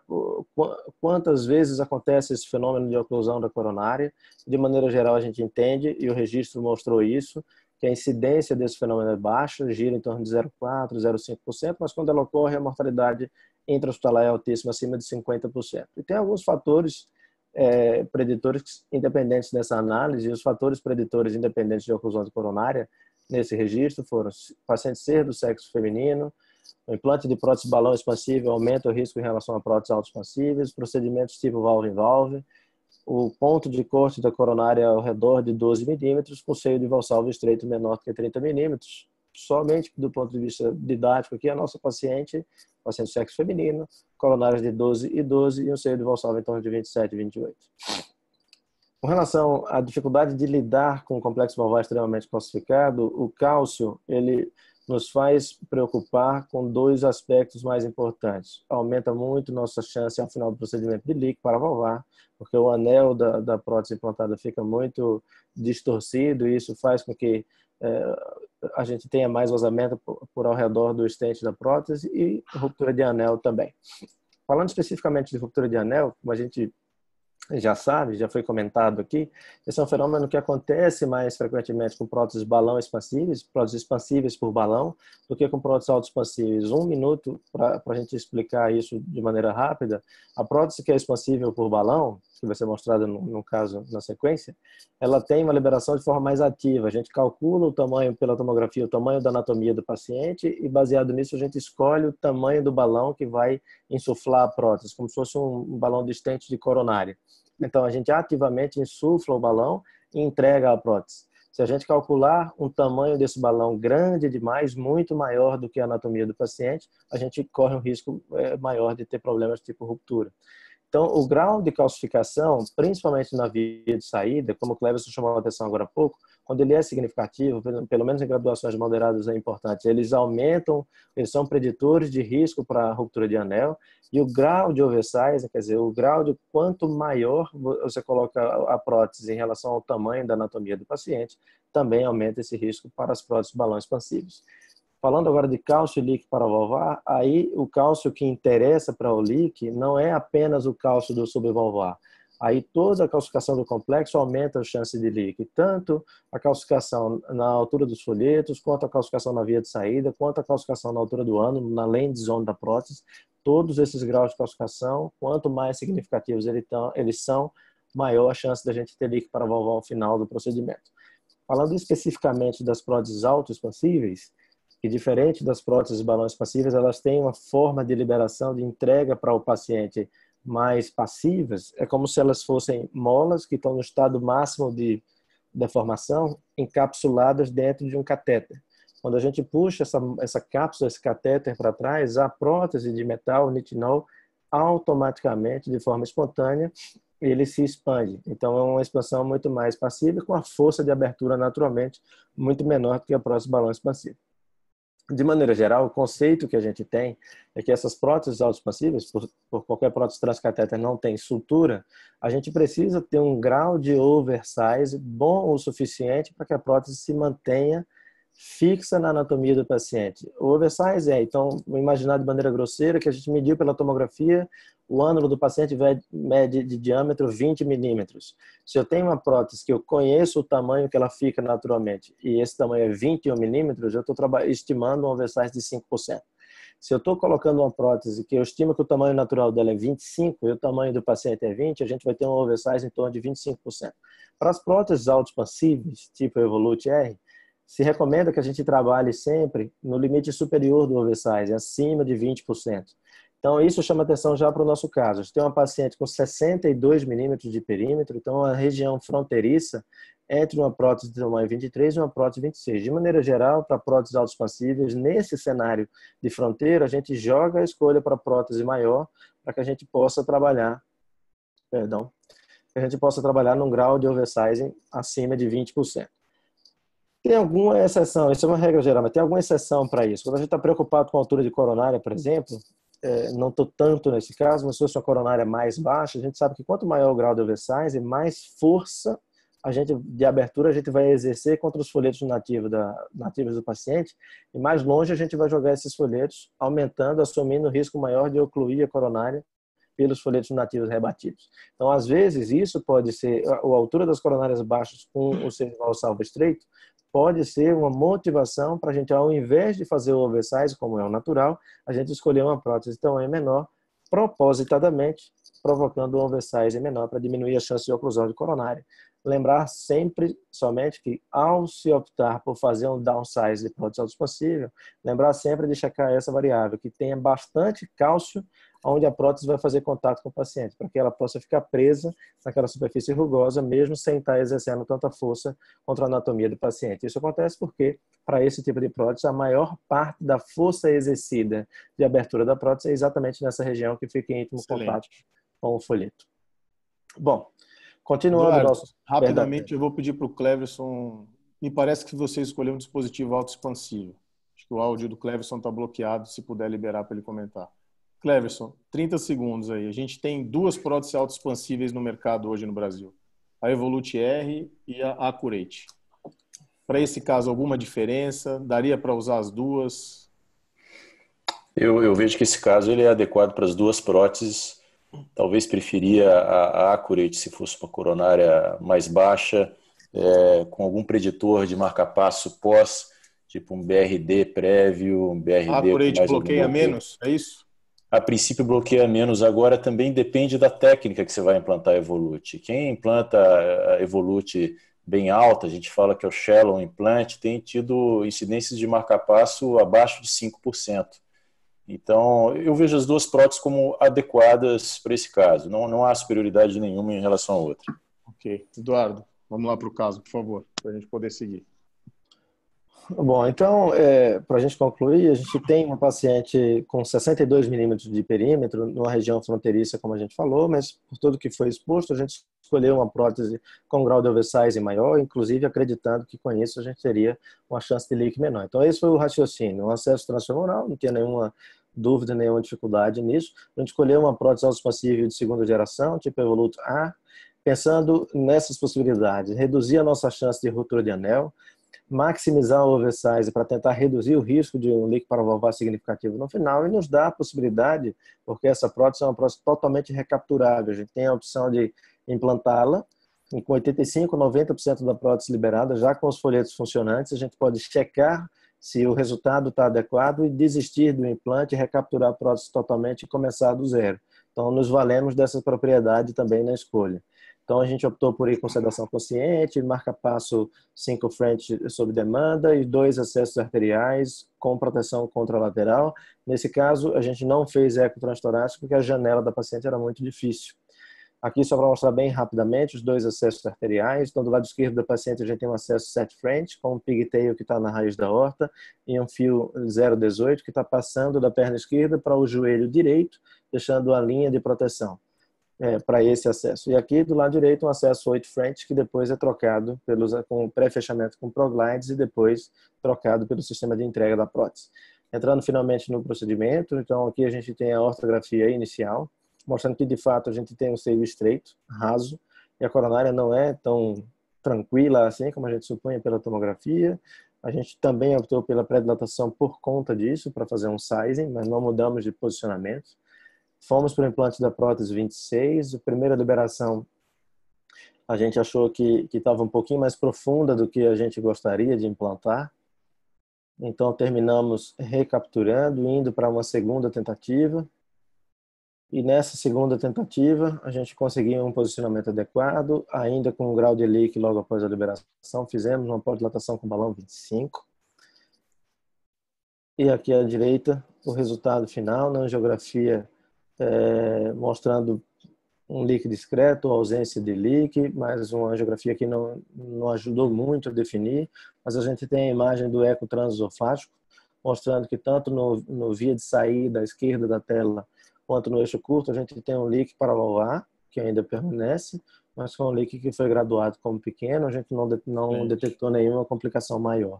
quantas vezes acontece esse fenômeno de oclusão da coronária. De maneira geral, a gente entende, e o registro mostrou isso, que a incidência desse fenômeno é baixa, gira em torno de zero vírgula quatro, zero vírgula cinco por cento, mas quando ela ocorre, a mortalidade intra-hospitalar é altíssima, acima de cinquenta por cento. E tem alguns fatores é, preditores independentes dessa análise, e os fatores preditores independentes de oclusão de coronária nesse registro foram paciente ser do sexo feminino, o implante de prótese balão expansível aumenta o risco em relação a próteses autoexpansíveis, procedimentos tipo valve-em-valve, o ponto de corte da coronária ao redor de doze milímetros, com seio de valsalva estreito menor que trinta milímetros. Somente do ponto de vista didático aqui, a nossa paciente, paciente sexo feminino, coronárias de doze e doze e um seio de valsalva em torno de vinte e sete, vinte e oito. Com relação à dificuldade de lidar com o complexo valvar extremamente calcificado, o cálcio, ele nos faz preocupar com dois aspectos mais importantes. Aumenta muito nossa chance ao final do procedimento de leak para valvar, porque o anel da, da prótese implantada fica muito distorcido e isso faz com que é, a gente tenha mais vazamento por, por ao redor do estente da prótese e ruptura de anel também. Falando especificamente de ruptura de anel, como a gente já sabe, já foi comentado aqui, esse é um fenômeno que acontece mais frequentemente com próteses balão expansíveis, próteses expansíveis por balão, do que com próteses autoexpansíveis. Um minuto para a gente explicar isso de maneira rápida. A prótese que é expansível por balão, que vai ser mostrada no, no caso na sequência, ela tem uma liberação de forma mais ativa. A gente calcula o tamanho pela tomografia, o tamanho da anatomia do paciente e baseado nisso a gente escolhe o tamanho do balão que vai insuflar a prótese, como se fosse um, um balão de estente de coronária. Então, a gente ativamente insufla o balão e entrega a prótese. Se a gente calcular um tamanho desse balão grande demais, muito maior do que a anatomia do paciente, a gente corre um risco maior de ter problemas tipo ruptura. Então, o grau de calcificação, principalmente na via de saída, como o Cleverson chamou a atenção agora há pouco, quando ele é significativo, pelo menos em graduações moderadas é importante, eles aumentam, eles são preditores de risco para ruptura de anel, e o grau de oversize, quer dizer, o grau de quanto maior você coloca a prótese em relação ao tamanho da anatomia do paciente, também aumenta esse risco para as próteses balão expansivos. Falando agora de cálcio e leak para valvar, aí o cálcio que interessa para o leak não é apenas o cálcio do subvalvar. Aí toda a calcificação do complexo aumenta a chance de leak, tanto a calcificação na altura dos folhetos, quanto a calcificação na via de saída, quanto a calcificação na altura do ângulo, na land zone da prótese. Todos esses graus de calcificação, quanto mais significativos eles são, maior a chance da gente ter leak para valvar ao final do procedimento. Falando especificamente das próteses autoexpansíveis, que diferente das próteses balão expansíveis, elas têm uma forma de liberação, de entrega para o paciente mais passivas, é como se elas fossem molas que estão no estado máximo de deformação, encapsuladas dentro de um catéter. Quando a gente puxa essa, essa cápsula, esse catéter para trás, a prótese de metal, nitinol, automaticamente, de forma espontânea, ele se expande. Então, é uma expansão muito mais passiva, com a força de abertura naturalmente muito menor do que a prótese balão expansiva. De maneira geral, o conceito que a gente tem é que essas próteses autoexpansíveis, por, por qualquer prótese transcatéter não tem sutura, a gente precisa ter um grau de oversize bom o suficiente para que a prótese se mantenha fixa na anatomia do paciente. O oversize é, então, imaginar de maneira grosseira que a gente mediu pela tomografia, o ânulo do paciente mede de diâmetro vinte milímetros. Se eu tenho uma prótese que eu conheço o tamanho que ela fica naturalmente e esse tamanho é vinte e um milímetros, eu estou estimando um oversize de cinco por cento. Se eu estou colocando uma prótese que eu estimo que o tamanho natural dela é vinte e cinco e o tamanho do paciente é vinte, a gente vai ter um oversize em torno de vinte e cinco por cento. Para as próteses autoexpansíveis, tipo Evolute R, se recomenda que a gente trabalhe sempre no limite superior do oversize, acima de vinte por cento. Então, isso chama atenção já para o nosso caso. A gente tem uma paciente com sessenta e dois milímetros de perímetro, então a região fronteiriça entre uma prótese de tamanho vinte e três e uma prótese vinte e seis. De maneira geral, para próteses autoexpansíveis, nesse cenário de fronteira, a gente joga a escolha para prótese maior para que a gente possa trabalhar, perdão, que a gente possa trabalhar num grau de oversize acima de vinte por cento. Tem alguma exceção, isso é uma regra geral, mas tem alguma exceção para isso. Quando a gente está preocupado com a altura de coronária, por exemplo, é, não estou tanto nesse caso, mas se fosse uma coronária mais baixa, a gente sabe que quanto maior o grau de oversize, mais força a gente, de abertura a gente vai exercer contra os folhetos nativos, da, nativos do paciente, e mais longe a gente vai jogar esses folhetos, aumentando, assumindo o risco maior de ocluir a coronária pelos folhetos nativos rebatidos. Então, às vezes, isso pode ser, a altura das coronárias baixas com o cervical salvo estreito, pode ser uma motivação para a gente, ao invés de fazer o oversize, como é o natural, a gente escolher uma prótese de tamanho menor, propositadamente, provocando um oversize menor para diminuir a chance de oclusão de coronária. Lembrar sempre, somente, que ao se optar por fazer um downsize de prótese autoexpansível, lembrar sempre de checar essa variável, que tenha bastante cálcio onde a prótese vai fazer contato com o paciente, para que ela possa ficar presa naquela superfície rugosa, mesmo sem estar exercendo tanta força contra a anatomia do paciente. Isso acontece porque, para esse tipo de prótese, a maior parte da força exercida de abertura da prótese é exatamente nessa região que fica em íntimo Excelente. contato com o folheto. Bom, continuando Eduardo, nosso... rapidamente eu vou pedir para o Cleverson, me parece que você escolheu um dispositivo autoexpansivo. Acho que o áudio do Cleverson está bloqueado, se puder liberar para ele comentar. Cleverson, trinta segundos aí. A gente tem duas próteses autoexpansíveis no mercado hoje no Brasil. A Evolute R e a Accurate. Para esse caso, alguma diferença? Daria para usar as duas? Eu, eu vejo que esse caso ele é adequado para as duas próteses. Talvez preferia a, a Accurate se fosse uma coronária mais baixa, é, com algum preditor de marca-passo pós, tipo um B R D prévio, um B R D a Accurate com mais bloqueia algum bloqueio. menos, é isso? A princípio bloqueia menos, agora também depende da técnica que você vai implantar a Evolute. Quem implanta a Evolute bem alta, a gente fala que é o shallow implant, tem tido incidências de marca-passo abaixo de cinco por cento. Então, eu vejo as duas próteses como adequadas para esse caso. Não, não há superioridade nenhuma em relação à outra. Ok. Eduardo, vamos lá para o caso, por favor, para a gente poder seguir. Bom, então, é, para a gente concluir, a gente tem uma paciente com sessenta e dois milímetros de perímetro, numa região fronteiriça, como a gente falou, mas por tudo que foi exposto, a gente escolheu uma prótese com grau de oversize maior, inclusive acreditando que com isso a gente teria uma chance de leak menor. Então, esse foi o raciocínio. Um acesso transfemoral, não tinha nenhuma dúvida, nenhuma dificuldade nisso. A gente escolheu uma prótese autoexpansível de segunda geração, tipo Evoluto A, pensando nessas possibilidades, reduzir a nossa chance de ruptura de anel, maximizar o oversize para tentar reduzir o risco de um leak paravalvar significativo no final e nos dá a possibilidade, porque essa prótese é uma prótese totalmente recapturável. A gente tem a opção de implantá-la e com oitenta e cinco, noventa por cento da prótese liberada, já com os folhetos funcionantes, a gente pode checar se o resultado está adequado e desistir do implante, recapturar a prótese totalmente e começar do zero. Então, nos valemos dessa propriedade também na escolha. Então, a gente optou por ir com sedação consciente, marca-passo cinco French sob demanda e dois acessos arteriais com proteção contralateral. Nesse caso, a gente não fez eco transtorácico porque a janela da paciente era muito difícil. Aqui, só para mostrar bem rapidamente, os dois acessos arteriais. Então, do lado esquerdo da paciente, a gente tem um acesso sete French com um pigtail que está na raiz da aorta e um fio zero dezoito que está passando da perna esquerda para o joelho direito, deixando a linha de proteção. É, para esse acesso. E aqui do lado direito um acesso oito French que depois é trocado pelos, com pré-fechamento com proglides e depois trocado pelo sistema de entrega da prótese. Entrando finalmente no procedimento, então aqui a gente tem a ortografia inicial, mostrando que de fato a gente tem um seio estreito, raso, e a coronária não é tão tranquila assim como a gente supunha pela tomografia. A gente também optou pela pré-dilatação por conta disso, para fazer um sizing, mas não mudamos de posicionamento. Fomos para o implante da prótese vinte e seis. A primeira liberação a gente achou que estava um pouquinho mais profunda do que a gente gostaria de implantar. Então terminamos recapturando, indo para uma segunda tentativa. E nessa segunda tentativa a gente conseguiu um posicionamento adequado, ainda com um grau de leak logo após a liberação. Fizemos uma pós-dilatação com balão vinte e cinco. E aqui à direita o resultado final na angiografia, É, mostrando um leak discreto, ausência de leak, mas uma angiografia que não, não ajudou muito a definir, mas a gente tem a imagem do eco transesofágico, mostrando que tanto no, no via de saída à esquerda da tela, quanto no eixo curto, a gente tem um leak paravalvar, que ainda permanece, mas com um leak que foi graduado como pequeno, a gente não, não detectou nenhuma complicação maior.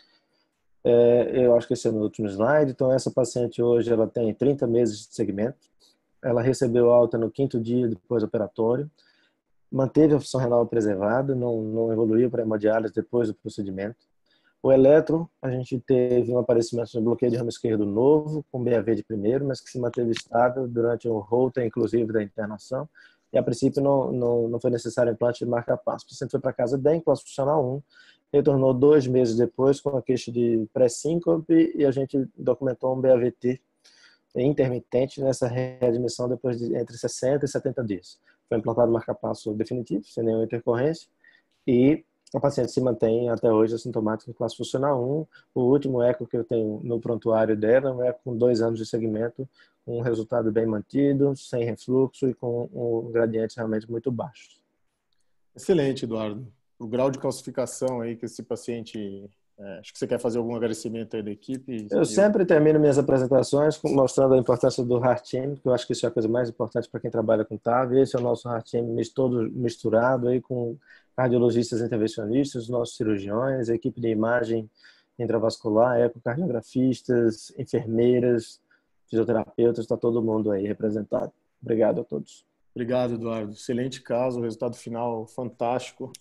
É, eu acho que esse é o último slide. Então, essa paciente hoje ela tem trinta meses de segmento. Ela recebeu alta no quinto dia depois do operatório, manteve a função renal preservada, não, não evoluiu para hemodiálise depois do procedimento. O eletro, a gente teve um aparecimento de bloqueio de ramo esquerdo novo, com B A V de primeiro, mas que se manteve estável durante o holter, inclusive, da internação. E, a princípio, não, não, não foi necessário implante de marca-passo. O paciente foi para casa bem, classe funcional um, retornou dois meses depois com a queixa de pré-síncope e a gente documentou um B A V T intermitente nessa readmissão depois de entre sessenta e setenta dias. Foi implantado marca-passo definitivo, sem nenhuma intercorrência, e a paciente se mantém até hoje assintomática em classe funcional um. O último eco que eu tenho no prontuário dela é um eco com dois anos de segmento, com um resultado bem mantido, sem refluxo e com um gradiente realmente muito baixo. Excelente, Eduardo. O grau de calcificação aí que esse paciente... É, acho que você quer fazer algum agradecimento aí da equipe. Eu, eu sempre termino minhas apresentações mostrando a importância do Heart Team, que eu acho que isso é a coisa mais importante para quem trabalha com T A V. Esse é o nosso Heart Team todo misturado aí com cardiologistas intervencionistas, nossos cirurgiões, a equipe de imagem intravascular, ecocardiografistas, enfermeiras, fisioterapeutas, está todo mundo aí representado. Obrigado a todos. Obrigado, Eduardo. Excelente caso, resultado final fantástico.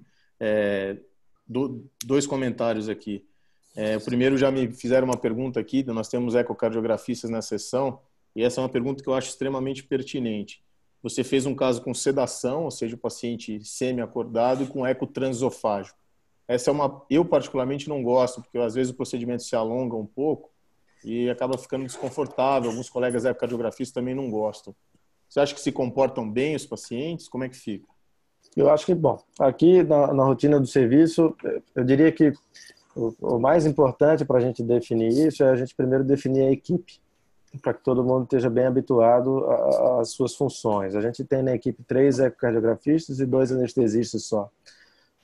É... Do, dois comentários aqui. É, o primeiro, já me fizeram uma pergunta aqui, nós temos ecocardiografistas na sessão, e essa é uma pergunta que eu acho extremamente pertinente. Você fez um caso com sedação, ou seja, o paciente semi-acordado, e com eco transesofágico. Essa é uma, eu particularmente não gosto, porque às vezes o procedimento se alonga um pouco e acaba ficando desconfortável. Alguns colegas ecocardiografistas também não gostam. Você acha que se comportam bem os pacientes? Como é que fica? Eu acho que, bom, aqui na, na rotina do serviço, eu diria que o, o mais importante para a gente definir isso é a gente primeiro definir a equipe, para que todo mundo esteja bem habituado às suas funções. A gente tem na equipe três ecocardiografistas e dois anestesistas só.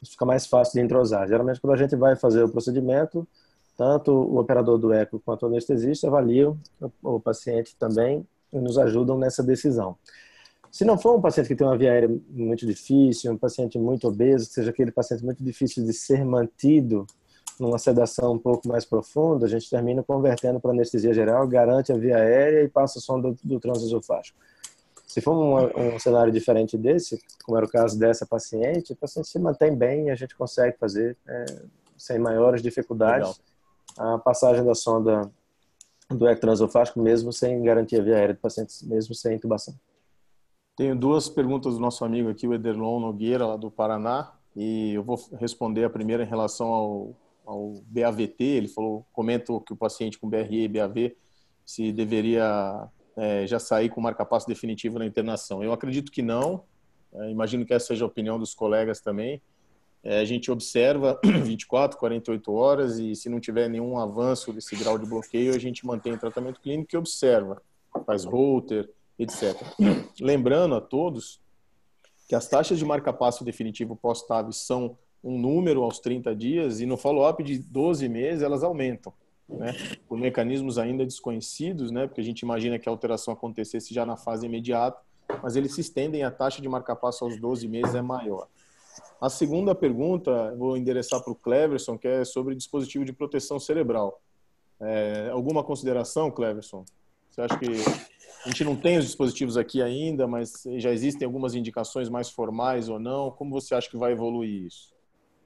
fica mais fácil de entrosar. Geralmente, quando a gente vai fazer o procedimento, tanto o operador do eco quanto o anestesista avaliam o paciente também e nos ajudam nessa decisão. Se não for um paciente que tem uma via aérea muito difícil, um paciente muito obeso, que seja aquele paciente muito difícil de ser mantido numa sedação um pouco mais profunda, a gente termina convertendo para anestesia geral, garante a via aérea e passa a sonda do, do transesofágico. Se for um, um cenário diferente desse, como era o caso dessa paciente, o paciente se mantém bem e a gente consegue fazer é, sem maiores dificuldades Legal. A passagem da sonda do eco transesofágico, mesmo sem garantir a via aérea do paciente, mesmo sem intubação. Tenho duas perguntas do nosso amigo aqui, o Ederlon Nogueira, lá do Paraná, e eu vou responder a primeira em relação ao, ao B A V T. Ele falou, comenta que o paciente com B R E e B A V se deveria é, já sair com marca-passo definitivo na internação. Eu acredito que não, é, imagino que essa seja a opinião dos colegas também. É, a gente observa vinte e quatro, quarenta e oito horas e se não tiver nenhum avanço desse grau de bloqueio, a gente mantém o tratamento clínico e observa, faz Holter, etcétera. Lembrando a todos que as taxas de marca-passo definitivo pós-T A V são um número aos trinta dias e no follow-up de doze meses elas aumentam, né? Por mecanismos ainda desconhecidos, né? Porque a gente imagina que a alteração acontecesse já na fase imediata, mas eles se estendem, a taxa de marca-passo aos doze meses é maior. A segunda pergunta, vou endereçar para o Cleverson, que é sobre dispositivo de proteção cerebral. É, alguma consideração, Cleverson? Você acha que a gente não tem os dispositivos aqui ainda, mas já existem algumas indicações mais formais ou não? Como você acha que vai evoluir isso?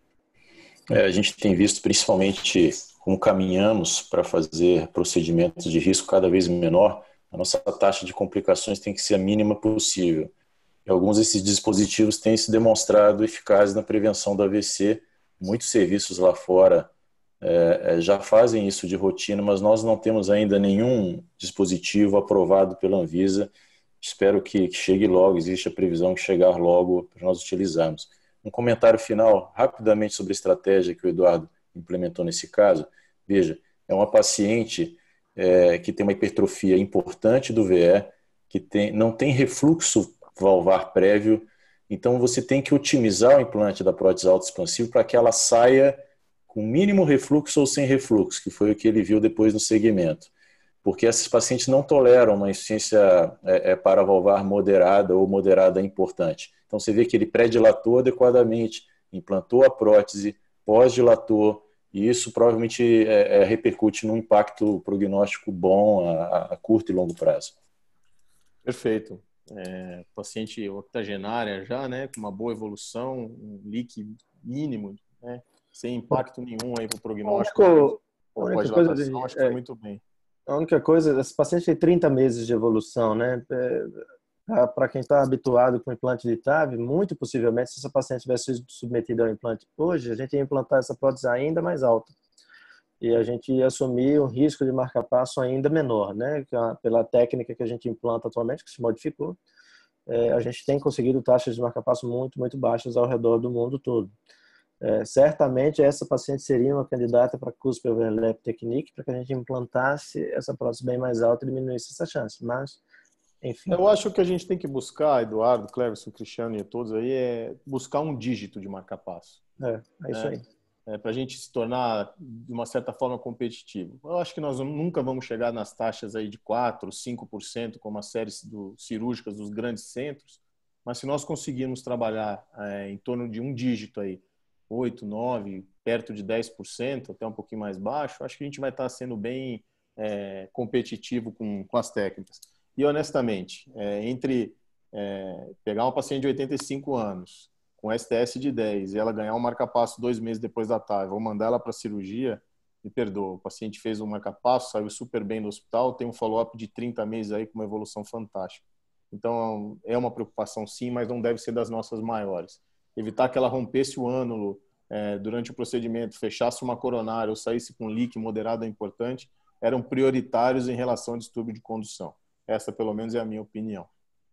É, a gente tem visto, principalmente como caminhamos para fazer procedimentos de risco cada vez menor, a nossa taxa de complicações tem que ser a mínima possível. E alguns desses dispositivos têm se demonstrado eficazes na prevenção do A V C. Muitos serviços lá fora é, já fazem isso de rotina, mas nós não temos ainda nenhum dispositivo aprovado pela Anvisa. Espero que, que chegue logo, existe a previsão de chegar logo para nós utilizarmos. Um comentário final, rapidamente, sobre a estratégia que o Eduardo implementou nesse caso. Veja, é uma paciente é, que tem uma hipertrofia importante do V E, que tem, não tem refluxo valvar prévio, então você tem que otimizar o implante da prótese autoexpansiva para que ela saia com mínimo refluxo ou sem refluxo, que foi o que ele viu depois no segmento. Porque esses pacientes não toleram uma insuficiência é, é, paravalvar moderada ou moderada importante. Então você vê que ele pré-dilatou adequadamente, implantou a prótese, pós-dilatou, e isso provavelmente é, é, repercute num impacto prognóstico bom a, a curto e longo prazo. Perfeito. É, paciente octogenária já, né, com uma boa evolução, um leak mínimo, né, sem impacto nenhum aí para o prognóstico. A única coisa de, acho que foi muito bem. A única coisa, esse paciente tem trinta meses de evolução, né? É, para quem está habituado com implante de T A V, muito possivelmente, se essa paciente tivesse sido submetida ao implante hoje, a gente ia implantar essa prótese ainda mais alta. E a gente ia assumir um risco de marca-passo ainda menor, né? Pela técnica que a gente implanta atualmente, que se modificou, é, a gente tem conseguido taxas de marca-passo muito, muito baixas ao redor do mundo todo. É, certamente essa paciente seria uma candidata para Cusp Overlap Technique, para que a gente implantasse essa prótese bem mais alta e diminuísse essa chance, mas, enfim. Eu acho que a gente tem que buscar, Eduardo, Cleverson, Cristiano e todos aí, é buscar um dígito de marca-passo. É, é isso é. aí. É, para a gente se tornar, de uma certa forma, competitivo. Eu acho que nós nunca vamos chegar nas taxas aí de quatro por cento, cinco por cento, como as séries do, cirúrgicas dos grandes centros, mas se nós conseguirmos trabalhar é, em torno de um dígito aí, oito, nove, perto de dez por cento, até um pouquinho mais baixo, acho que a gente vai estar sendo bem é, competitivo com, com as técnicas. E, honestamente, é, entre é, pegar uma paciente de oitenta e cinco anos, com S T S de dez e ela ganhar um marca-passo dois meses depois da T A V, vou mandar ela para cirurgia, me perdoa, o paciente fez um marca-passo, saiu super bem do hospital, tem um follow-up de trinta meses aí com uma evolução fantástica. Então, é uma preocupação sim, mas não deve ser das nossas maiores. Evitar que ela rompesse o ânulo é, durante o procedimento, fechasse uma coronária ou saísse com leak moderado ou importante, eram prioritários em relação ao distúrbio de condução. Essa, pelo menos, é a minha opinião.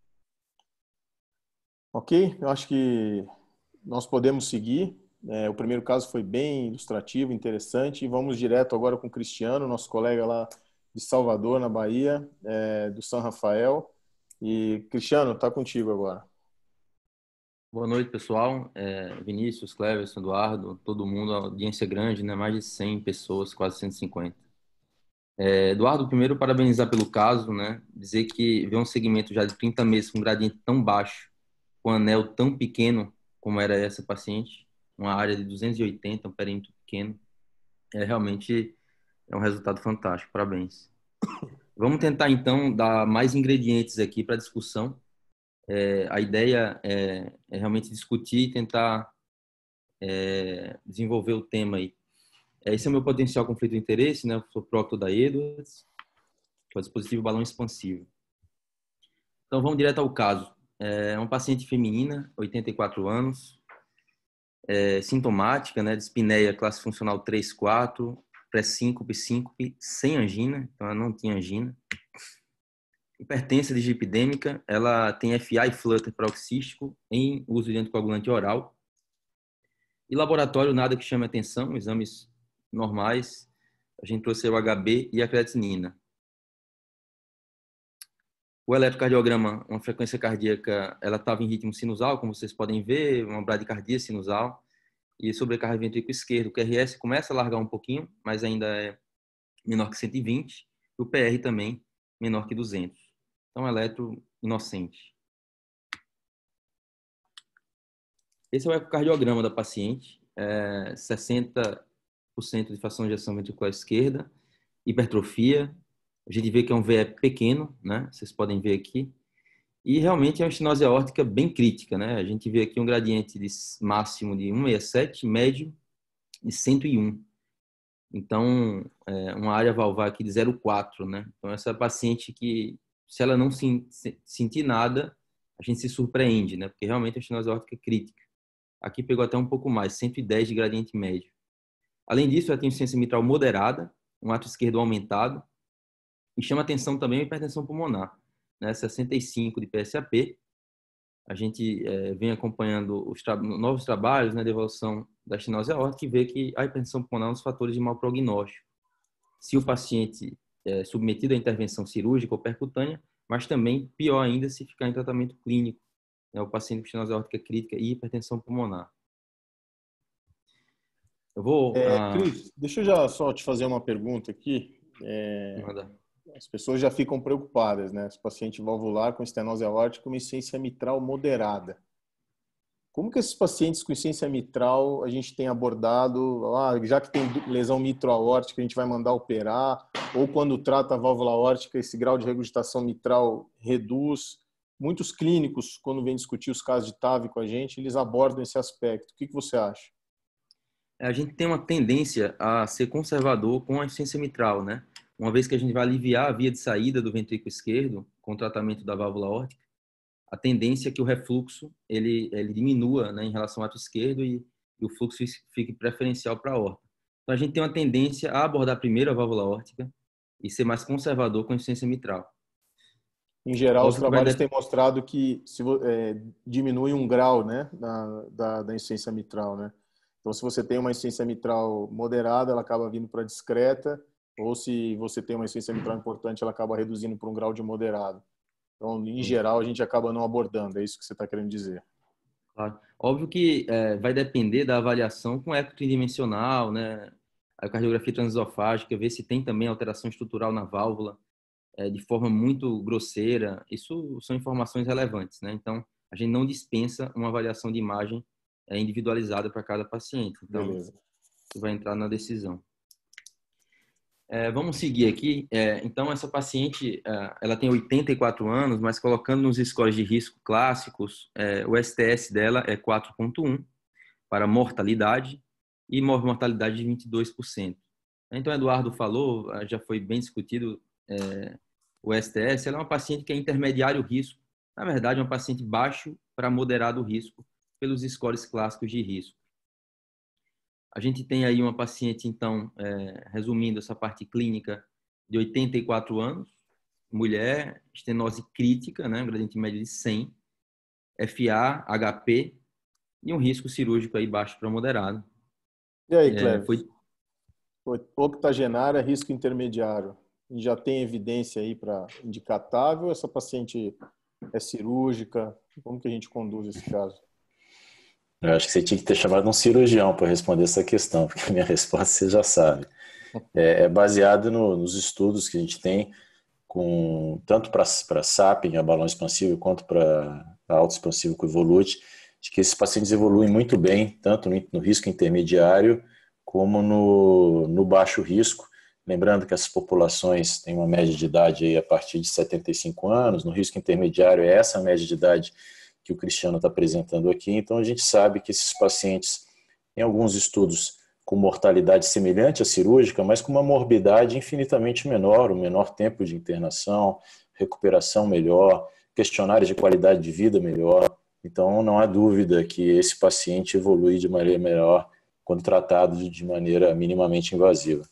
Ok? Eu acho que nós podemos seguir. É, o primeiro caso foi bem ilustrativo, interessante. E vamos direto agora com o Cristiano, nosso colega lá de Salvador, na Bahia, é, do São Rafael. E, Cristiano, está contigo agora. Boa noite, pessoal. É, Vinícius, Cleverson, Eduardo, todo mundo, audiência grande, né? Mais de cem pessoas, quase cento e cinquenta. É, Eduardo, primeiro, parabenizar pelo caso, né? Dizer que ver um segmento já de trinta meses com um gradiente tão baixo, com um anel tão pequeno como era essa paciente, uma área de duzentos e oitenta, um perímetro pequeno, é realmente é um resultado fantástico. Parabéns. Vamos tentar, então, dar mais ingredientes aqui para a discussão. É, a ideia é, é realmente discutir e tentar é, desenvolver o tema aí. Esse é o meu potencial conflito de interesse, né? Eu sou próctor da Edwards, que é o dispositivo balão expansivo. Então, vamos direto ao caso. É uma paciente feminina, oitenta e quatro anos, é, sintomática, né? De espineia classe funcional três, quatro, pré-síncope, síncope, sem angina, então ela não tinha angina. Hipertensa dislipidêmica, ela tem F A e flutter paroxístico em uso de anticoagulante oral. E laboratório, nada que chame atenção, exames normais. A gente trouxe o H B e a creatinina. O eletrocardiograma, uma frequência cardíaca, ela estava em ritmo sinusal, como vocês podem ver, uma bradicardia sinusal. E sobrecarga ventrículo esquerdo. O Q R S começa a largar um pouquinho, mas ainda é menor que cento e vinte. E o P R também menor que duzentos. Então, eletro inocente. Esse é o ecocardiograma da paciente. É sessenta por cento de fração de ejeção ventricular esquerda, hipertrofia. A gente vê que é um V E pequeno, né? Vocês podem ver aqui. E realmente é uma estenose aórtica bem crítica, né? A gente vê aqui um gradiente de máximo de cento e sessenta e sete, médio de cento e um. Então, é uma área valvar aqui de zero vírgula quatro, né? Então, essa paciente que, se ela não se, se, sentir nada, a gente se surpreende, né? Porque realmente a estenose aórtica é crítica. Aqui pegou até um pouco mais, cento e dez de gradiente médio. Além disso, ela tem insuficiência mitral moderada, um ato esquerdo aumentado, e chama atenção também a hipertensão pulmonar, né? sessenta e cinco de P S A P. A gente é, vem acompanhando os tra novos trabalhos, né, de evolução da estenose aórtica e vê que a hipertensão pulmonar é um dos fatores de mau prognóstico. Se o paciente é submetido à intervenção cirúrgica ou percutânea, mas também, pior ainda, se ficar em tratamento clínico, né, o paciente com estenose aórtica crítica e hipertensão pulmonar. Eu vou... É, ah, Cris, deixa eu já só te fazer uma pergunta aqui. É, as pessoas já ficam preocupadas, né? Esse paciente valvular com estenose aórtica com insuficiência mitral moderada. Como que esses pacientes com insuficiência mitral a gente tem abordado? Ah, já que tem lesão mitroaórtica, a gente vai mandar operar? Ou quando trata a válvula aórtica, esse grau de regurgitação mitral reduz? Muitos clínicos, quando vêm discutir os casos de T A V com a gente, eles abordam esse aspecto. O que que você acha? A gente tem uma tendência a ser conservador com a insuficiência mitral, né? Uma vez que a gente vai aliviar a via de saída do ventrículo esquerdo com o tratamento da válvula aórtica, a tendência é que o refluxo ele, ele diminua, né, em relação ao ato esquerdo e, e o fluxo fique preferencial para a aorta. Então, a gente tem uma tendência a abordar primeiro a válvula aórtica e ser mais conservador com a insuficiência mitral. Em geral, os Óbvio que vai trabalhos de- têm mostrado que se, é, diminui um grau, né, da, da, da insuficiência mitral, né? Então, se você tem uma insuficiência mitral moderada, ela acaba vindo para discreta, ou se você tem uma insuficiência mitral importante, ela acaba reduzindo para um grau de moderado. Então, em geral, a gente acaba não abordando, é isso que você está querendo dizer. Claro. Óbvio que é, vai depender da avaliação com eco tridimensional, né? A cardiografia transesofágica, ver se tem também alteração estrutural na válvula, é, de forma muito grosseira. Isso são informações relevantes, né? Então, a gente não dispensa uma avaliação de imagem é, individualizada para cada paciente. Então, Beleza. isso vai entrar na decisão. É, vamos seguir aqui. É, então, essa paciente, é, ela tem oitenta e quatro anos, mas colocando nos scores de risco clássicos, é, o S T S dela é quatro ponto um para mortalidade e mortalidade de vinte e dois por cento. Então, o Eduardo falou, já foi bem discutido, é, o S T S, ela é uma paciente que é intermediário risco. Na verdade, é uma paciente baixo para moderado risco pelos scores clássicos de risco. A gente tem aí uma paciente, então, é, resumindo essa parte clínica, de oitenta e quatro anos, mulher, estenose crítica, né, gradiente médio de cem, F A, H P e um risco cirúrgico aí baixo para moderado. E aí, É, Cleves? foi... Octogenária, risco intermediário. Já tem evidência aí para indicar T A V ou essa paciente é cirúrgica? Como que a gente conduz esse caso? Eu acho que você tinha que ter chamado um cirurgião para responder essa questão, porque a minha resposta você já sabe. É, é baseado no, nos estudos que a gente tem, com, tanto para S A P, a balão expansível, quanto para alto expansível com Evolute, de que esses pacientes evoluem muito bem, tanto no, no risco intermediário como no, no baixo risco. Lembrando que essas populações têm uma média de idade aí a partir de setenta e cinco anos, no risco intermediário é essa média de idade que o Cristiano está apresentando aqui. Então, a gente sabe que esses pacientes, em alguns estudos, com mortalidade semelhante à cirúrgica, mas com uma morbidade infinitamente menor, um menor tempo de internação, recuperação melhor, questionários de qualidade de vida melhor. Então, não há dúvida que esse paciente evolui de maneira melhor quando tratado de maneira minimamente invasiva.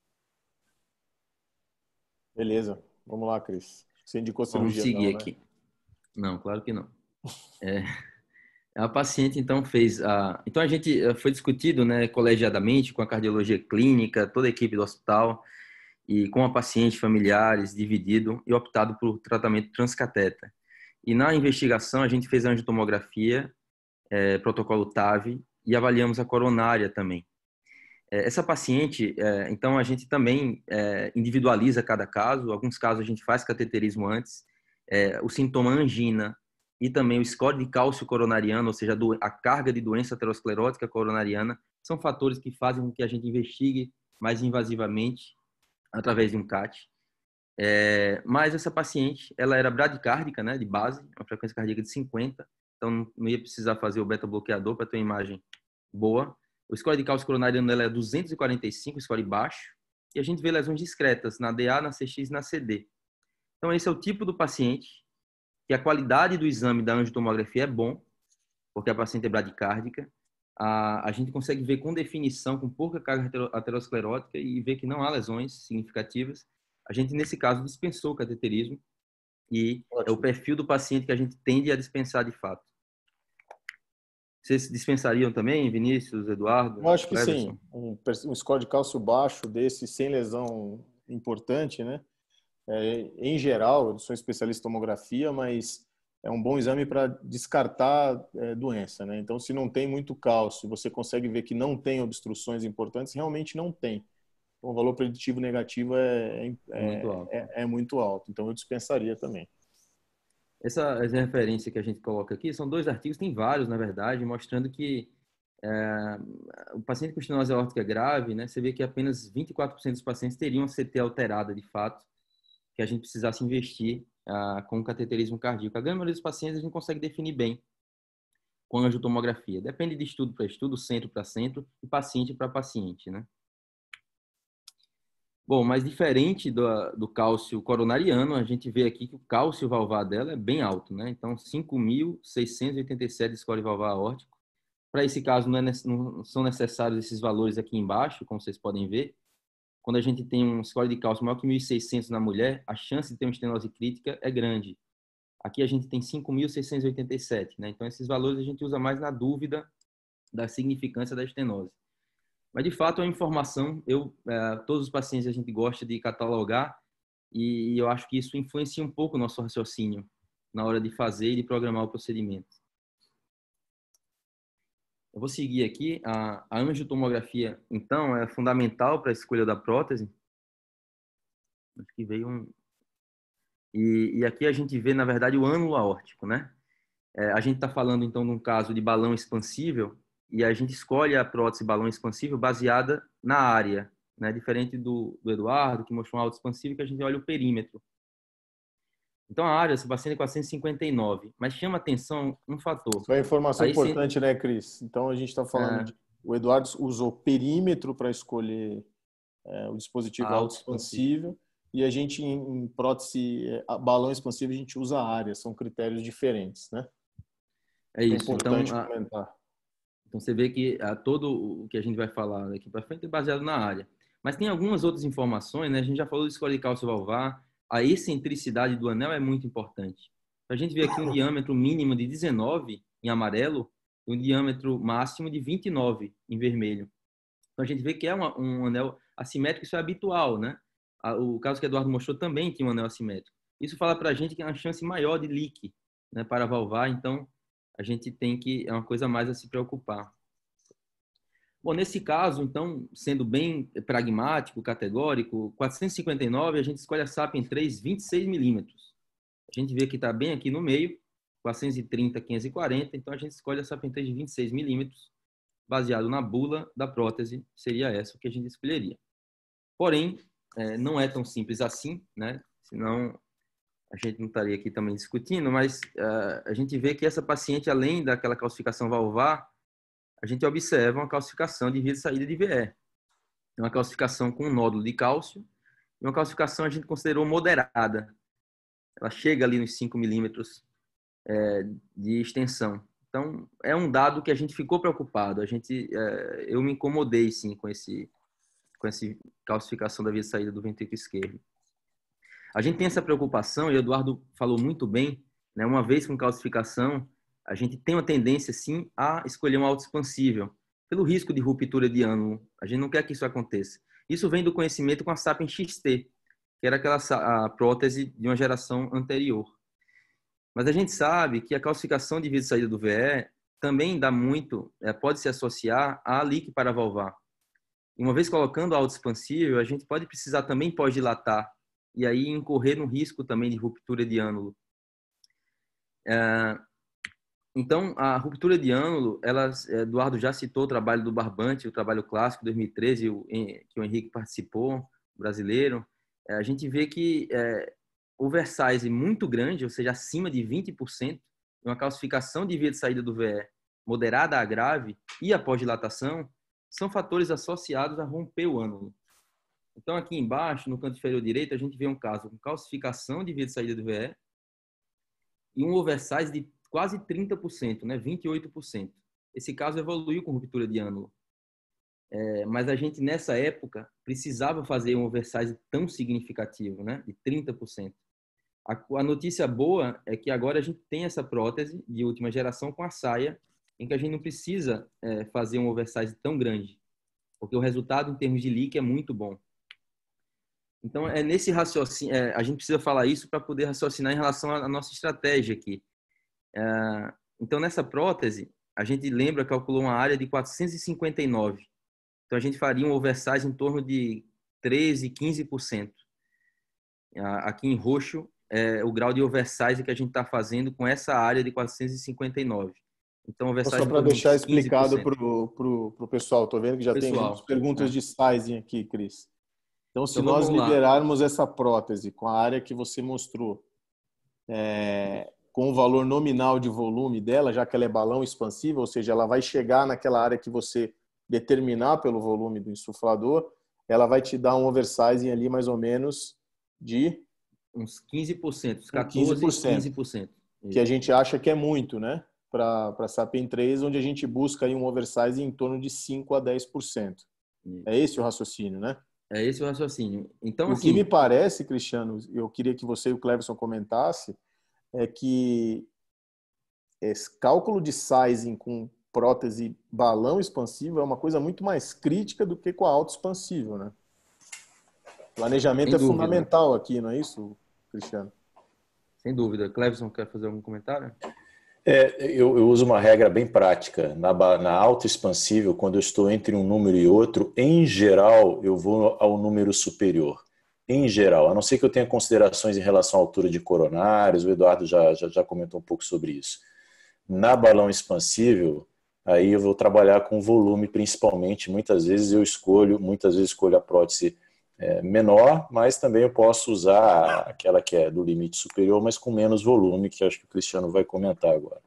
Beleza. Vamos lá, Cris. Você indicou Vamos cirurgia, seguir não, né? aqui. Não, claro que não. É, a paciente, então, fez a... Então, a gente foi discutido, né, colegiadamente com a cardiologia clínica, toda a equipe do hospital, e com a paciente, familiares, dividido e optado por tratamento transcatéter. E na investigação, a gente fez a angiotomografia, é, protocolo T A V, e avaliamos a coronária também. É, essa paciente, é, então, a gente também é, individualiza cada caso. Alguns casos a gente faz cateterismo antes, é, o sintoma angina e também o score de cálcio coronariano, ou seja, a carga de doença aterosclerótica coronariana, são fatores que fazem com que a gente investigue mais invasivamente através de um C A T. É, mas essa paciente, ela era bradicárdica, né, de base, uma frequência cardíaca de cinquenta, então não ia precisar fazer o beta-bloqueador para ter uma imagem boa. O score de cálcio coronariano dela é duzentos e quarenta e cinco, score baixo, e a gente vê lesões discretas na D A, na C X e na C D. Então esse é o tipo do paciente que a qualidade do exame da angiotomografia é bom, porque a paciente é bradicárdica. A, a gente consegue ver com definição, com pouca carga aterosclerótica e ver que não há lesões significativas. A gente, nesse caso, dispensou o cateterismo e Ótimo. É o perfil do paciente que a gente tende a dispensar de fato. Vocês dispensariam também, Vinícius, Eduardo? Eu acho que Cleverson? sim. Um, um score de cálcio baixo desse, sem lesão importante, né? É, em geral, eu sou especialista em tomografia, mas é um bom exame para descartar é, doença, né? Então, se não tem muito cálcio, você consegue ver que não tem obstruções importantes, realmente não tem. Então, o valor preditivo negativo é, é, muito alto. é, é muito alto. Então, eu dispensaria também. Essa, essa referência que a gente coloca aqui são dois artigos, tem vários, na verdade, mostrando que é, o paciente com estenose aórtica grave, né, você vê que apenas vinte e quatro por cento dos pacientes teriam a C T alterada, de fato, que a gente precisasse investir ah, com cateterismo cardíaco. A grande maioria dos pacientes a gente consegue definir bem com angiotomografia. Depende de estudo para estudo, centro para centro e paciente para paciente, né? Bom, mas diferente do, do cálcio coronariano, a gente vê aqui que o cálcio valvar dela é bem alto, né? Então, cinco mil seiscentos e oitenta e sete de score valvar aórtico. Para esse caso, não, é, não são necessários esses valores aqui embaixo, como vocês podem ver. Quando a gente tem um score de cálcio maior que mil e seiscentos na mulher, a chance de ter uma estenose crítica é grande. Aqui a gente tem cinco mil seiscentos e oitenta e sete, né? Então, esses valores a gente usa mais na dúvida da significância da estenose. Mas, de fato, é uma informação. Eu, é, todos os pacientes a gente gosta de catalogar e eu acho que isso influencia um pouco o nosso raciocínio na hora de fazer e de programar o procedimento. Eu vou seguir aqui. A, a angiotomografia, então, é fundamental para a escolha da prótese. Acho que veio um... E, e aqui a gente vê, na verdade, o ânulo aórtico, né? É, a gente está falando, então, de um caso de balão expansível, e a gente escolhe a prótese balão expansível baseada na área, né? Diferente do, do Eduardo, que mostrou um alto expansível, que a gente olha o perímetro. Então, a área, esse paciente é quatrocentos e cinquenta e nove, mas chama atenção um fator. Isso é informação Aí, importante, se... né, Cris? Então, a gente está falando é... de... O Eduardo usou perímetro para escolher é, o dispositivo alto expansível, e a gente, em, em prótese é, balão expansível, a gente usa a área. São critérios diferentes, né? É isso. É importante então, a... comentar. Então, você vê que a, todo o que a gente vai falar daqui para frente é baseado na área. Mas tem algumas outras informações, né? A gente já falou do score de cálcio valvar, a excentricidade do anel é muito importante. A gente vê aqui um diâmetro mínimo de dezenove em amarelo e um diâmetro máximo de vinte e nove em vermelho. Então, a gente vê que é uma, um anel assimétrico, isso é habitual, né? O caso que o Eduardo mostrou também tinha um anel assimétrico. Isso fala para a gente que é uma chance maior de leak, né, para valvar. Então, a gente tem que, é uma coisa mais a se preocupar. Bom, nesse caso, então, sendo bem pragmático, categórico, quatrocentos e cinquenta e nove, a gente escolhe a Sapien três vinte e seis milímetros. A gente vê que está bem aqui no meio, quatrocentos e trinta, quinhentos e quarenta, então a gente escolhe a Sapien três de vinte e seis milímetros, baseado na bula da prótese, seria essa que a gente escolheria. Porém, é, não é tão simples assim, né? Senão a gente não estaria aqui também discutindo, mas uh, a gente vê que essa paciente, além daquela calcificação valvar, a gente observa uma calcificação de via de saída de V E. Uma calcificação com um nódulo de cálcio e uma calcificação a gente considerou moderada. Ela chega ali nos cinco milímetros é, de extensão. Então, é um dado que a gente ficou preocupado. A gente, é, eu me incomodei, sim, com esse, com essa calcificação da via de saída do ventrículo esquerdo. A gente tem essa preocupação, e o Eduardo falou muito bem, né? Uma vez com calcificação, a gente tem uma tendência, sim, a escolher um autoexpansível, pelo risco de ruptura de ânulo. A gente não quer que isso aconteça. Isso vem do conhecimento com a Sapien X T, que era aquela a prótese de uma geração anterior. Mas a gente sabe que a calcificação de via de saída do V E também dá muito, pode se associar a líquido paravalvar. E uma vez colocando o autoexpansível, a gente pode precisar também pós-dilatar, e aí incorrer no risco também de ruptura de ânulo. É, então, a ruptura de ânulo, ela, Eduardo já citou o trabalho do Barbante, o trabalho clássico de dois mil e treze, que o Henrique participou, brasileiro. É, a gente vê que é, oversize muito grande, ou seja, acima de vinte por cento, uma calcificação de via de saída do V E moderada a grave e a pós-dilatação, são fatores associados a romper o ânulo. Então, aqui embaixo, no canto inferior direito, a gente vê um caso com calcificação de via de saída do V E e um oversize de quase trinta por cento, né? vinte e oito por cento. Esse caso evoluiu com ruptura de ânulo. É, mas a gente, nessa época, precisava fazer um oversize tão significativo, né? De trinta por cento. A, a notícia boa é que agora a gente tem essa prótese de última geração com a saia, em que a gente não precisa é, fazer um oversize tão grande, porque o resultado, em termos de leak, é muito bom. Então, é nesse raciocínio, é, a gente precisa falar isso para poder raciocinar em relação à nossa estratégia aqui. É, então, nessa prótese, a gente lembra, calculou uma área de quatrocentos e cinquenta e nove. Então, a gente faria um oversize em torno de treze, quinze por cento. Aqui em roxo, é o grau de oversize que a gente está fazendo com essa área de quatrocentos e cinquenta e nove. Então, oversize só para deixar explicado para o pessoal, estou vendo que já pessoal, tem muitas perguntas é. de sizing aqui, Cris. Então, se então, nós liberarmos lá. essa prótese com a área que você mostrou, é, com o valor nominal de volume dela, já que ela é balão expansível, ou seja, ela vai chegar naquela área que você determinar pelo volume do insuflador, ela vai te dar um oversizing ali mais ou menos de... uns quinze por cento, uns quatorze, quinze por cento. Que a gente acha que é muito, né? Para a Sapien três, onde a gente busca aí um oversize em torno de cinco a dez por cento. É esse o raciocínio, né? É esse o raciocínio. Então, o assim, que me parece, Cristiano, eu queria que você e o Cleverson comentassem, é que esse cálculo de sizing com prótese balão expansível é uma coisa muito mais crítica do que com a autoexpansível, né? Planejamento Sem é dúvida. fundamental aqui, não é isso, Cristiano? Sem dúvida. Cleverson, quer fazer algum comentário? É, eu, eu uso uma regra bem prática. Na, na autoexpansível, quando eu estou entre um número e outro, em geral, eu vou ao número superior. Em geral, a não ser que eu tenha considerações em relação à altura de coronários, o Eduardo já, já, já comentou um pouco sobre isso. Na balão expansível, aí eu vou trabalhar com volume principalmente. Muitas vezes eu escolho, muitas vezes escolho a prótese é, menor, mas também eu posso usar aquela que é do limite superior, mas com menos volume, que acho que o Cristiano vai comentar agora.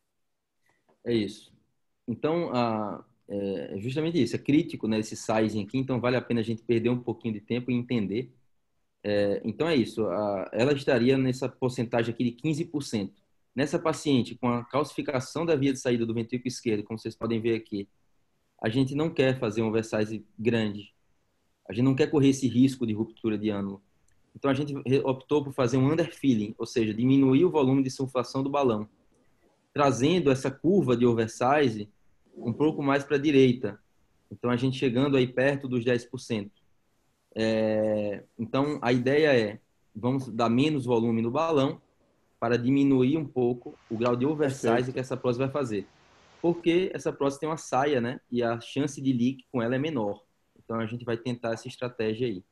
É isso. Então, a, é justamente isso. É crítico, né, esse sizing aqui, então vale a pena a gente perder um pouquinho de tempo e entender. É, então é isso. A, ela estaria nessa porcentagem aqui de quinze por cento. Nessa paciente com a calcificação da via de saída do ventrículo esquerdo, como vocês podem ver aqui, a gente não quer fazer um oversize grande. A gente não quer correr esse risco de ruptura de ânulo. Então, a gente optou por fazer um underfilling, ou seja, diminuir o volume de insuflação do balão, trazendo essa curva de oversize um pouco mais para a direita. Então, a gente chegando aí perto dos dez por cento. É... Então, a ideia é, vamos dar menos volume no balão para diminuir um pouco o grau de oversize Perfeito. que essa prótese vai fazer. Porque essa prótese tem uma saia, né? E a chance de leak com ela é menor. Então, a gente vai tentar essa estratégia aí.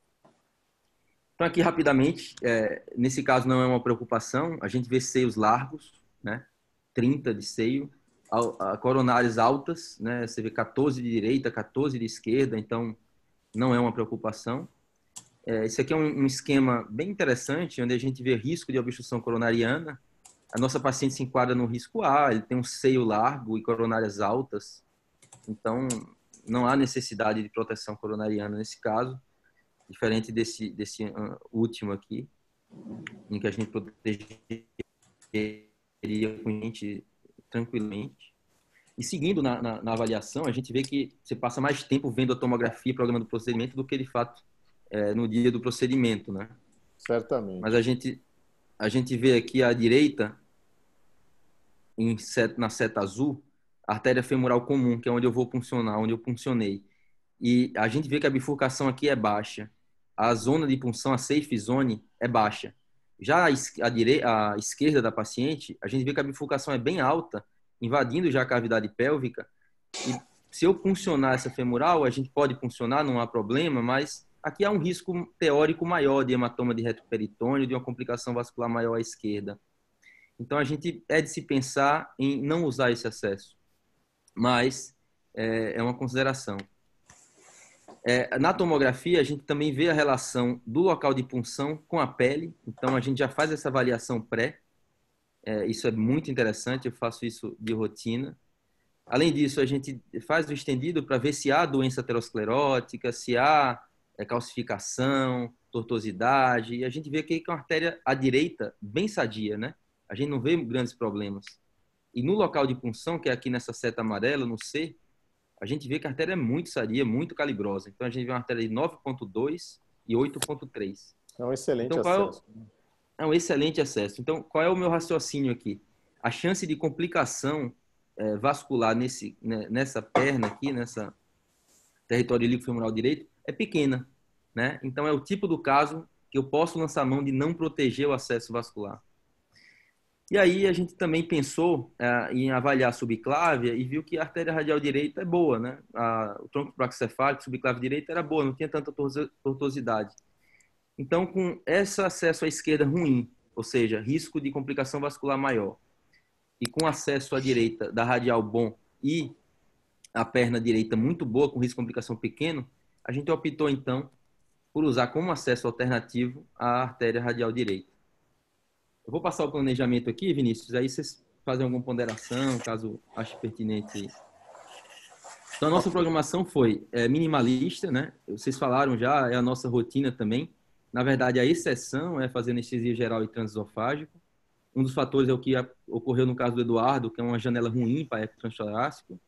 Então, aqui rapidamente, é, nesse caso não é uma preocupação, a gente vê seios largos, né? trinta de seio, a, a coronárias altas, né? Você vê quatorze de direita, quatorze de esquerda, então não é uma preocupação. É, esse aqui é um, um esquema bem interessante, onde a gente vê risco de obstrução coronariana. A nossa paciente se enquadra no risco A, ele tem um seio largo e coronárias altas, então não há necessidade de proteção coronariana nesse caso, diferente desse, desse uh, último aqui, em que a gente protegeria com a gente tranquilamente. E seguindo na, na, na avaliação, a gente vê que você passa mais tempo vendo a tomografia e programa do procedimento do que, de fato, é, no dia do procedimento, né? Certamente. Mas a gente, a gente vê aqui à direita, em set, na seta azul, a artéria femoral comum, que é onde eu vou puncionar, onde eu puncionei. E a gente vê que a bifurcação aqui é baixa. A zona de punção, a safe zone, é baixa. Já a, dire... a esquerda da paciente, a gente vê que a bifurcação é bem alta, invadindo já a cavidade pélvica. E se eu puncionar essa femoral, a gente pode puncionar, não há problema, mas aqui há um risco teórico maior de hematoma de retroperitônio, de uma complicação vascular maior à esquerda. Então, a gente é de se pensar em não usar esse acesso. Mas é, é uma consideração. É, na tomografia, a gente também vê a relação do local de punção com a pele. Então, a gente já faz essa avaliação pré. É, isso é muito interessante, eu faço isso de rotina. Além disso, a gente faz o estendido para ver se há doença aterosclerótica, se há é, calcificação, tortuosidade. E a gente vê que é uma artéria à direita bem sadia, né? A gente não vê grandes problemas. E no local de punção, que é aqui nessa seta amarela, no C, a gente vê que a artéria é muito sadia, muito calibrosa. Então, a gente vê uma artéria de nove ponto dois e oito ponto três. É um excelente então, acesso. É, é um excelente acesso. Então, qual é o meu raciocínio aqui? A chance de complicação é, vascular nesse, né, nessa perna aqui, nessa território ilíaco femoral direito, é pequena, né? Então, é o tipo do caso que eu posso lançar mão de não proteger o acesso vascular. E aí a gente também pensou uh, em avaliar a subclávia e viu que a artéria radial direita é boa, né? A, o tronco braquicefálico, subclávia direita era boa, não tinha tanta tortuosidade. Então, com esse acesso à esquerda ruim, ou seja, risco de complicação vascular maior, e com acesso à direita da radial bom e a perna direita muito boa, com risco de complicação pequeno, a gente optou então por usar como acesso alternativo a artéria radial direita. Eu vou passar o planejamento aqui, Vinícius, aí vocês fazem alguma ponderação, caso ache pertinente. Então, a nossa programação foi é, minimalista, né? Vocês falaram já, é a nossa rotina também. Na verdade, a exceção é fazer anestesia geral e transesofágico. Um dos fatores é o que ocorreu no caso do Eduardo, que é uma janela ruim para eco transtorácico.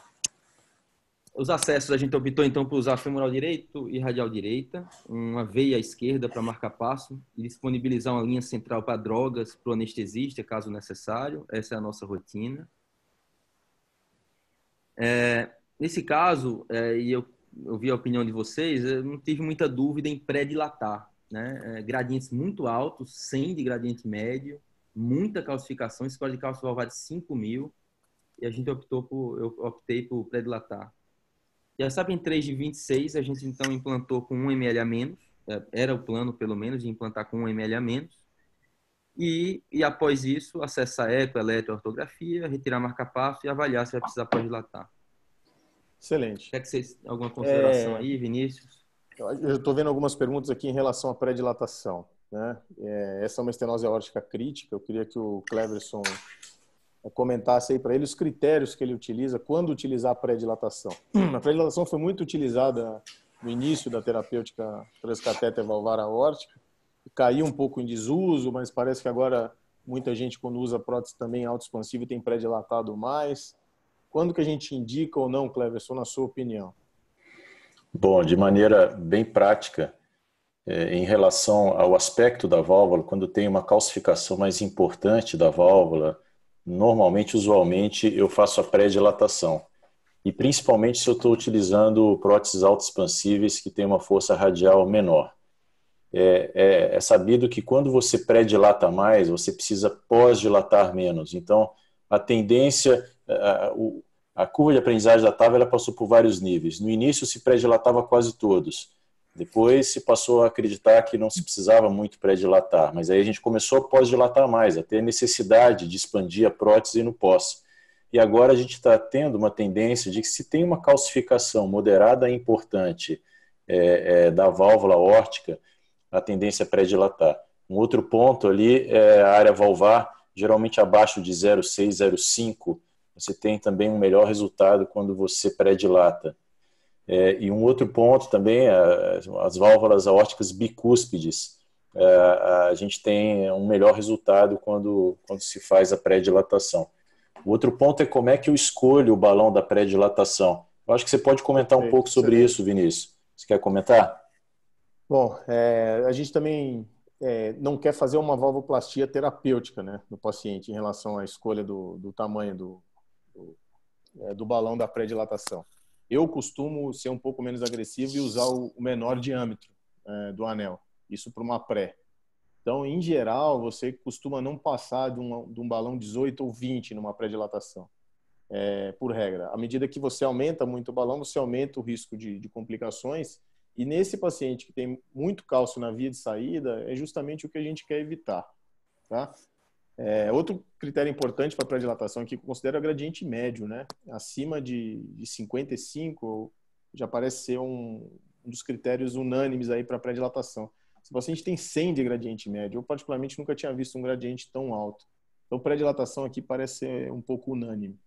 Os acessos, a gente optou então por usar femoral direito e radial direita, uma veia esquerda para marcar passo e disponibilizar uma linha central para drogas para o anestesista, caso necessário. Essa é a nossa rotina. É, nesse caso, é, e eu ouvi a opinião de vocês, eu não tive muita dúvida em pré-dilatar, né? É, gradientes muito altos, cem de gradiente médio, muita calcificação, score de cálcio valvar de cinco mil, e a gente optou por, eu optei por pré-dilatar. E a SAPIEN três de vinte e seis, a gente então implantou com um mililitro a menos, era o plano pelo menos de implantar com um mililitro a menos, e, e após isso, acessar eco, eletro, ortografia, retirar marca-passo e avaliar se vai precisar pós-dilatar. Excelente. Quer que vocês, alguma consideração é... aí, Vinícius? Eu estou vendo algumas perguntas aqui em relação à pré-dilatação, né? É, essa é uma estenose aórtica crítica, eu queria que o Cleverson comentasse aí para ele os critérios que ele utiliza quando utilizar a pré-dilatação. A pré-dilatação foi muito utilizada no início da terapêutica transcatéter valvar aórtica, caiu um pouco em desuso, mas parece que agora muita gente quando usa prótese também autoexpansiva tem pré-dilatado mais. Quando que a gente indica ou não, Cleverson, na sua opinião? Bom, de maneira bem prática, é, em relação ao aspecto da válvula, quando tem uma calcificação mais importante da válvula, normalmente, usualmente, eu faço a pré-dilatação. E principalmente se eu estou utilizando próteses autoexpansíveis que têm uma força radial menor. é, é, é sabido que quando você pré-dilata mais, você precisa pós-dilatar menos. Então, a tendência, a, a, a curva de aprendizagem da T A V ela passou por vários níveis. No início se pré-dilatava quase todos. Depois se passou a acreditar que não se precisava muito pré-dilatar, mas aí a gente começou a pós-dilatar mais, a ter a necessidade de expandir a prótese no pós. E agora a gente está tendo uma tendência de que se tem uma calcificação moderada e importante é, é, da válvula órtica, a tendência é pré-dilatar. Um outro ponto ali é a área valvar, geralmente abaixo de zero vírgula seis, zero vírgula cinco, você tem também um melhor resultado quando você pré-dilata. É, e um outro ponto também, as válvulas aórticas bicúspides, é, a gente tem um melhor resultado quando, quando se faz a pré-dilatação. O outro ponto é como é que eu escolho o balão da pré-dilatação. Eu acho que você pode comentar um pouco sobre isso, Vinícius. Você quer comentar? Bom, é, a gente também é, não quer fazer uma valvoplastia terapêutica, né, no paciente em relação à escolha do, do tamanho do, do, é, do balão da pré-dilatação. Eu costumo ser um pouco menos agressivo e usar o menor diâmetro é, do anel, isso para uma pré. Então, em geral, você costuma não passar de um, de um balão dezoito ou vinte numa pré-dilatação, é, por regra. À medida que você aumenta muito o balão, você aumenta o risco de, de complicações. E nesse paciente que tem muito cálcio na via de saída, é justamente o que a gente quer evitar. Tá? É, outro critério importante para a pré-dilatação aqui que eu considero é o gradiente médio, né? Acima de, de cinquenta e cinco já parece ser um, um dos critérios unânimes aí para a pré-dilatação. Se o paciente tem cem de gradiente médio, eu particularmente nunca tinha visto um gradiente tão alto. Então, pré-dilatação aqui parece ser um pouco unânime.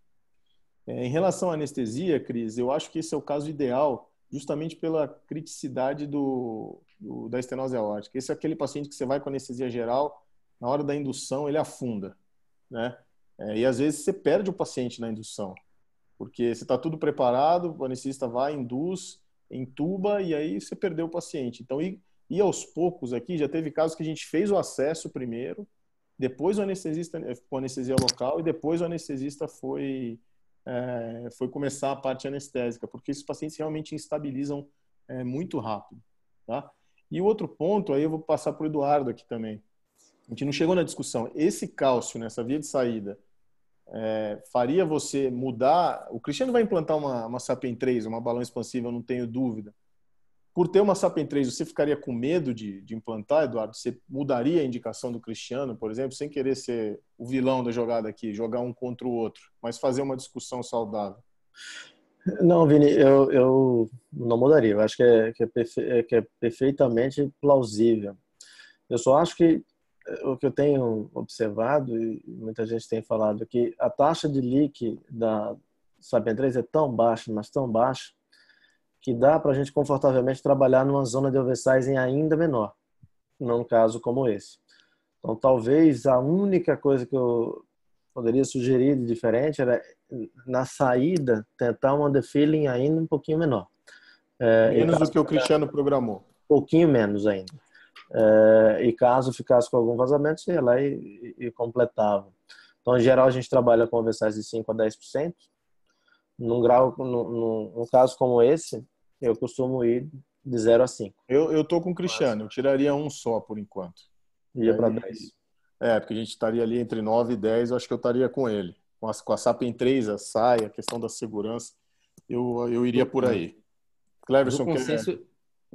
É, em relação à anestesia, Cris, eu acho que esse é o caso ideal justamente pela criticidade do, do, da estenose aórtica. Esse é aquele paciente que você vai com anestesia geral, na hora da indução ele afunda, né? É, e às vezes você perde o paciente na indução, porque você está tudo preparado, o anestesista vai, induz, entuba e aí você perdeu o paciente. Então, e, e aos poucos aqui, já teve casos que a gente fez o acesso primeiro, depois o anestesista com anestesia local e depois o anestesista foi, é, foi começar a parte anestésica, porque esses pacientes realmente instabilizam é, muito rápido, tá? E o outro ponto, aí eu vou passar para o Eduardo aqui também. A gente não chegou na discussão. Esse cálcio nessa via de saída é, faria você mudar... O Cristiano vai implantar uma, uma Sapien três, uma balão expansível, eu não tenho dúvida. Por ter uma Sapien três, você ficaria com medo de, de implantar, Eduardo? Você mudaria a indicação do Cristiano, por exemplo, sem querer ser o vilão da jogada aqui, jogar um contra o outro, mas fazer uma discussão saudável? Não, Vini, eu, eu não mudaria. Eu acho que é, que, é perfe... que é perfeitamente plausível. Eu só acho que o que eu tenho observado, e muita gente tem falado, que a taxa de leak da Sapien três é tão baixa, mas tão baixa, que dá para a gente confortavelmente trabalhar numa zona de oversizing ainda menor, num caso como esse. Então, talvez a única coisa que eu poderia sugerir de diferente era, na saída, tentar um underfilling ainda um pouquinho menor. É, menos do que o Cristiano programou. Um pouquinho menos ainda. É, e caso ficasse com algum vazamento, você ia lá e, e, e completava. Então, em geral, a gente trabalha com oversize de cinco a dez por cento. Num, grau, num, num caso como esse, eu costumo ir de zero a cinco. Eu, eu tô com o Cristiano, eu tiraria um só por enquanto. Ia para dez. É, porque a gente estaria ali entre nove e dez, eu acho que eu estaria com ele. Com a, com a Sapien três, a saia, a questão da segurança, eu, eu iria por aí. Cleverson, o consenso, quer...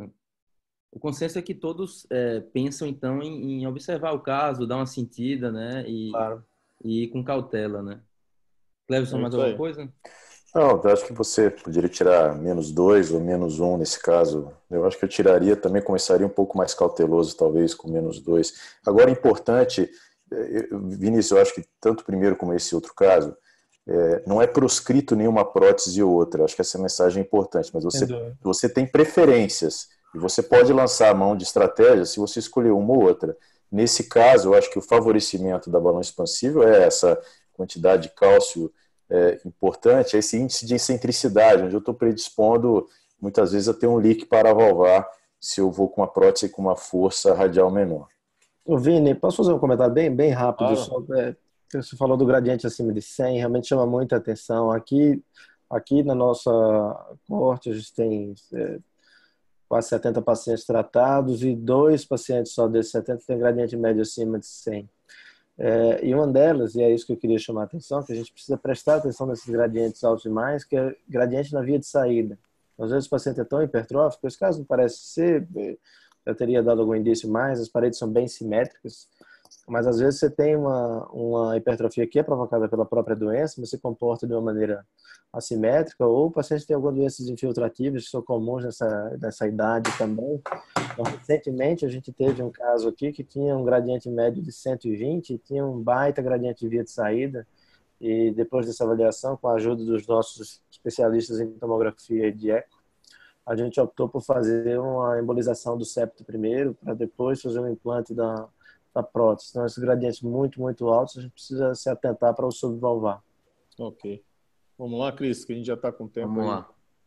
o consenso é que todos é, pensam, então, em, em observar o caso, dar uma sentida, né? E, claro. E ir com cautela, né? Cleverson, é mais alguma coisa? Não, eu acho que você poderia tirar menos dois ou menos um nesse caso. Eu acho que eu tiraria também, começaria um pouco mais cauteloso, talvez, com menos dois. Agora, importante, Vinícius, eu acho que tanto o primeiro como esse outro caso, é, não é proscrito nenhuma prótese ou outra. Eu acho que essa mensagem é importante, mas você, você tem preferências e você pode lançar a mão de estratégia se você escolher uma ou outra. Nesse caso, eu acho que o favorecimento da balão expansível é essa quantidade de cálcio é, importante, é esse índice de excentricidade, onde eu estou predispondo muitas vezes a ter um leak paravalvar se eu vou com uma prótese com uma força radial menor. Ô Vini, posso fazer um comentário bem, bem rápido? Ah. Só, é, você falou do gradiente acima de cem, realmente chama muita atenção. Aqui, aqui na nossa corte a gente tem é, quase setenta pacientes tratados e dois pacientes só desses setenta têm gradiente médio acima de cem. É, e uma delas, e é isso que eu queria chamar a atenção, que a gente precisa prestar atenção nesses gradientes altos demais, que é gradiente na via de saída. Às vezes o paciente é tão hipertrófico, esse caso não parece ser, eu teria dado algum indício mais, as paredes são bem simétricas, mas às vezes você tem uma, uma hipertrofia que é provocada pela própria doença, mas se comporta de uma maneira assimétrica, ou o paciente tem algumas doenças infiltrativas que são comuns nessa, nessa idade também. Então, recentemente a gente teve um caso aqui que tinha um gradiente médio de cento e vinte, tinha um baita gradiente de via de saída, e depois dessa avaliação, com a ajuda dos nossos especialistas em tomografia e de eco, a gente optou por fazer uma embolização do septo primeiro, para depois fazer um implante da, da prótese. Então, esses gradientes muito, muito altos, a gente precisa se atentar para o subvalvar. Ok. Vamos lá, Cris, que a gente já está com tempo. Vamos aí. lá.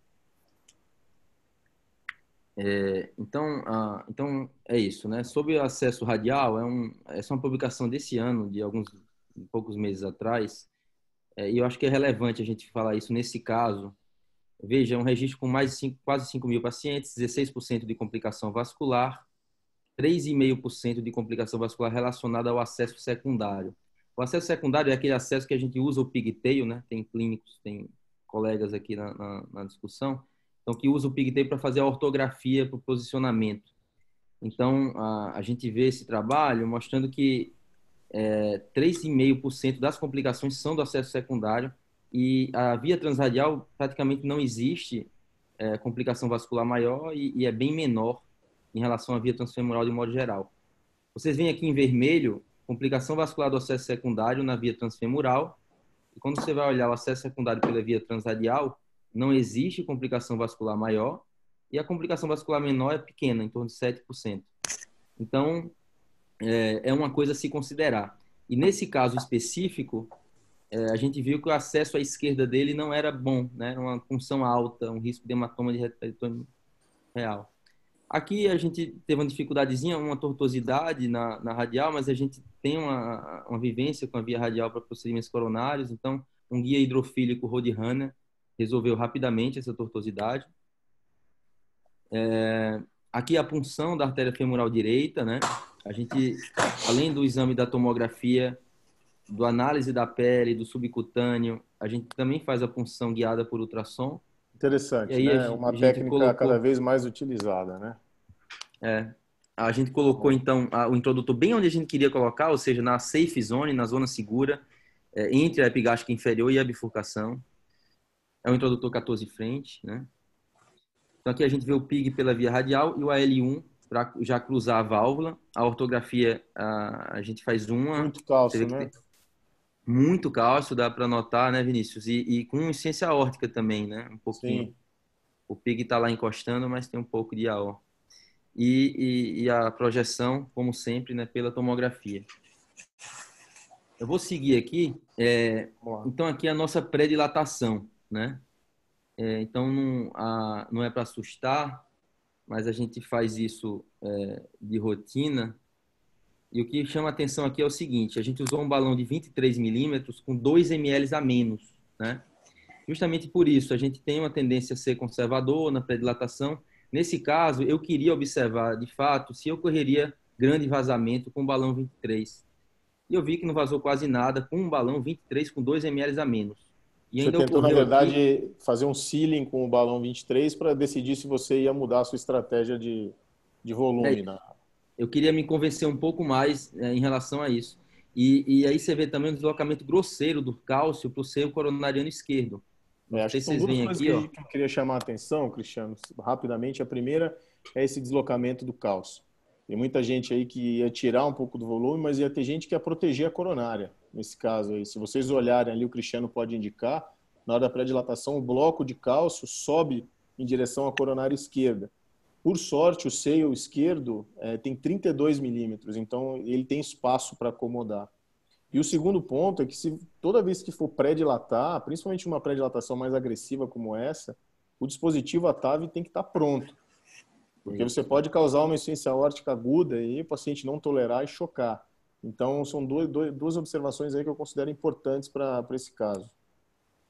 É, então, ah, então, é isso, né? Sobre o acesso radial, é um, essa é uma publicação desse ano, de alguns de poucos meses atrás, é, e eu acho que é relevante a gente falar isso nesse caso. Veja, é um registro com mais de cinco, quase cinco mil pacientes, dezesseis por cento de complicação vascular, três vírgula cinco por cento de complicação vascular relacionada ao acesso secundário. O acesso secundário é aquele acesso que a gente usa o pigtail, né? Tem clínicos, tem colegas aqui na, na, na discussão, então que usa o pigtail para fazer a ortografia para o posicionamento. Então, a, a gente vê esse trabalho mostrando que é, três vírgula cinco por cento das complicações são do acesso secundário e a via transradial praticamente não existe é, complicação vascular maior e, e é bem menor em relação à via transfemoral de modo geral. Vocês veem aqui em vermelho, complicação vascular do acesso secundário na via transfemoral, e quando você vai olhar o acesso secundário pela via transradial, não existe complicação vascular maior, e a complicação vascular menor é pequena, em torno de sete por cento. Então, é, é uma coisa a se considerar. E nesse caso específico, é, a gente viu que o acesso à esquerda dele não era bom, né? Era uma punção alta, um risco de hematoma de reto real. Aqui a gente teve uma dificuldadezinha, uma tortuosidade na, na radial, mas a gente tem uma, uma vivência com a via radial para procedimentos coronários, então um guia hidrofílico Roadrunner resolveu rapidamente essa tortuosidade. É, aqui a punção da artéria femoral direita, né? A gente, além do exame da tomografia, do análise da pele, do subcutâneo, a gente também faz a punção guiada por ultrassom. Interessante, e aí né? a, Uma a gente técnica colocou, cada vez mais utilizada, né? É, a gente colocou, então, a, o introdutor bem onde a gente queria colocar, ou seja, na safe zone, na zona segura, é, entre a epigástrica inferior e a bifurcação. É um introdutor quatorze frente, né? Então, aqui a gente vê o P I G pela via radial e o A L um para já cruzar a válvula. A ortografia, a, a gente faz uma... Muito cálcio, você vê que né? tem muito cálcio, dá para notar, né, Vinícius? E, e com insuficiência aórtica também, né? Um pouquinho. Sim. O P I G está lá encostando, mas tem um pouco de A O. E, e, e a projeção, como sempre, né, pela tomografia. Eu vou seguir aqui. É, então, aqui é a nossa pré-dilatação, né? É, então, não, a, não é para assustar, mas a gente faz isso é, de rotina. E o que chama a atenção aqui é o seguinte: a gente usou um balão de vinte e três milímetros com dois mililitros a menos, né? Justamente por isso, a gente tem uma tendência a ser conservador na pré-dilatação. Nesse caso, eu queria observar, de fato, se ocorreria grande vazamento com o balão vinte e três. E eu vi que não vazou quase nada com um balão vinte e três com dois mililitros a menos. E Você ainda tentou, na ocorreu verdade, aqui... fazer um sealing com o balão vinte e três para decidir se você ia mudar a sua estratégia de, de volume. É, né? eu queria me convencer um pouco mais é, em relação a isso. E, e aí você vê também o deslocamento grosseiro do cálcio para o seio coronariano esquerdo. Não É, acho sei que se são vocês duas veem coisas aqui, que, ó. que eu queria chamar a atenção, Cristiano, rapidamente. A primeira é esse deslocamento do cálcio. Tem muita gente aí que ia tirar um pouco do volume, mas ia ter gente que ia proteger a coronária, nesse caso aí. Se vocês olharem ali, o Cristiano pode indicar, na hora da pré-dilatação, o bloco de cálcio sobe em direção à coronária esquerda. Por sorte, o seio esquerdo é, tem trinta e dois milímetros, então ele tem espaço para acomodar. E o segundo ponto é que se toda vez que for pré-dilatar, principalmente uma pré-dilatação mais agressiva como essa, o dispositivo ATAV tem que estar pronto. Porque você pode causar uma insuficiência aórtica aguda e o paciente não tolerar e chocar. Então, são duas, duas observações aí que eu considero importantes para esse caso.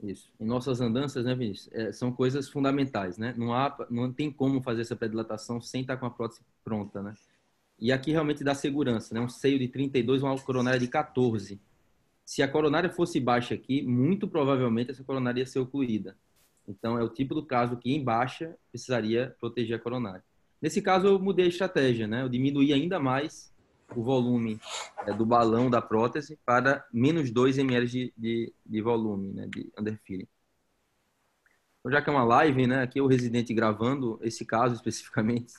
Isso. Em nossas andanças, né, Vinícius, é, são coisas fundamentais, né? Não há, não tem como fazer essa pré-dilatação sem estar com a prótese pronta, né? E aqui realmente dá segurança, né? Um seio de trinta e dois, uma coronária de quatorze. Se a coronária fosse baixa aqui, muito provavelmente essa coronária ia ser ocluída. Então, é o tipo do caso que em baixa precisaria proteger a coronária. Nesse caso, eu mudei a estratégia, né? Eu diminuí ainda mais o volume é, do balão da prótese para menos dois mililitros de, de, de volume, né? De underfilling. Então, já que é uma live, né? Aqui é o residente gravando esse caso especificamente.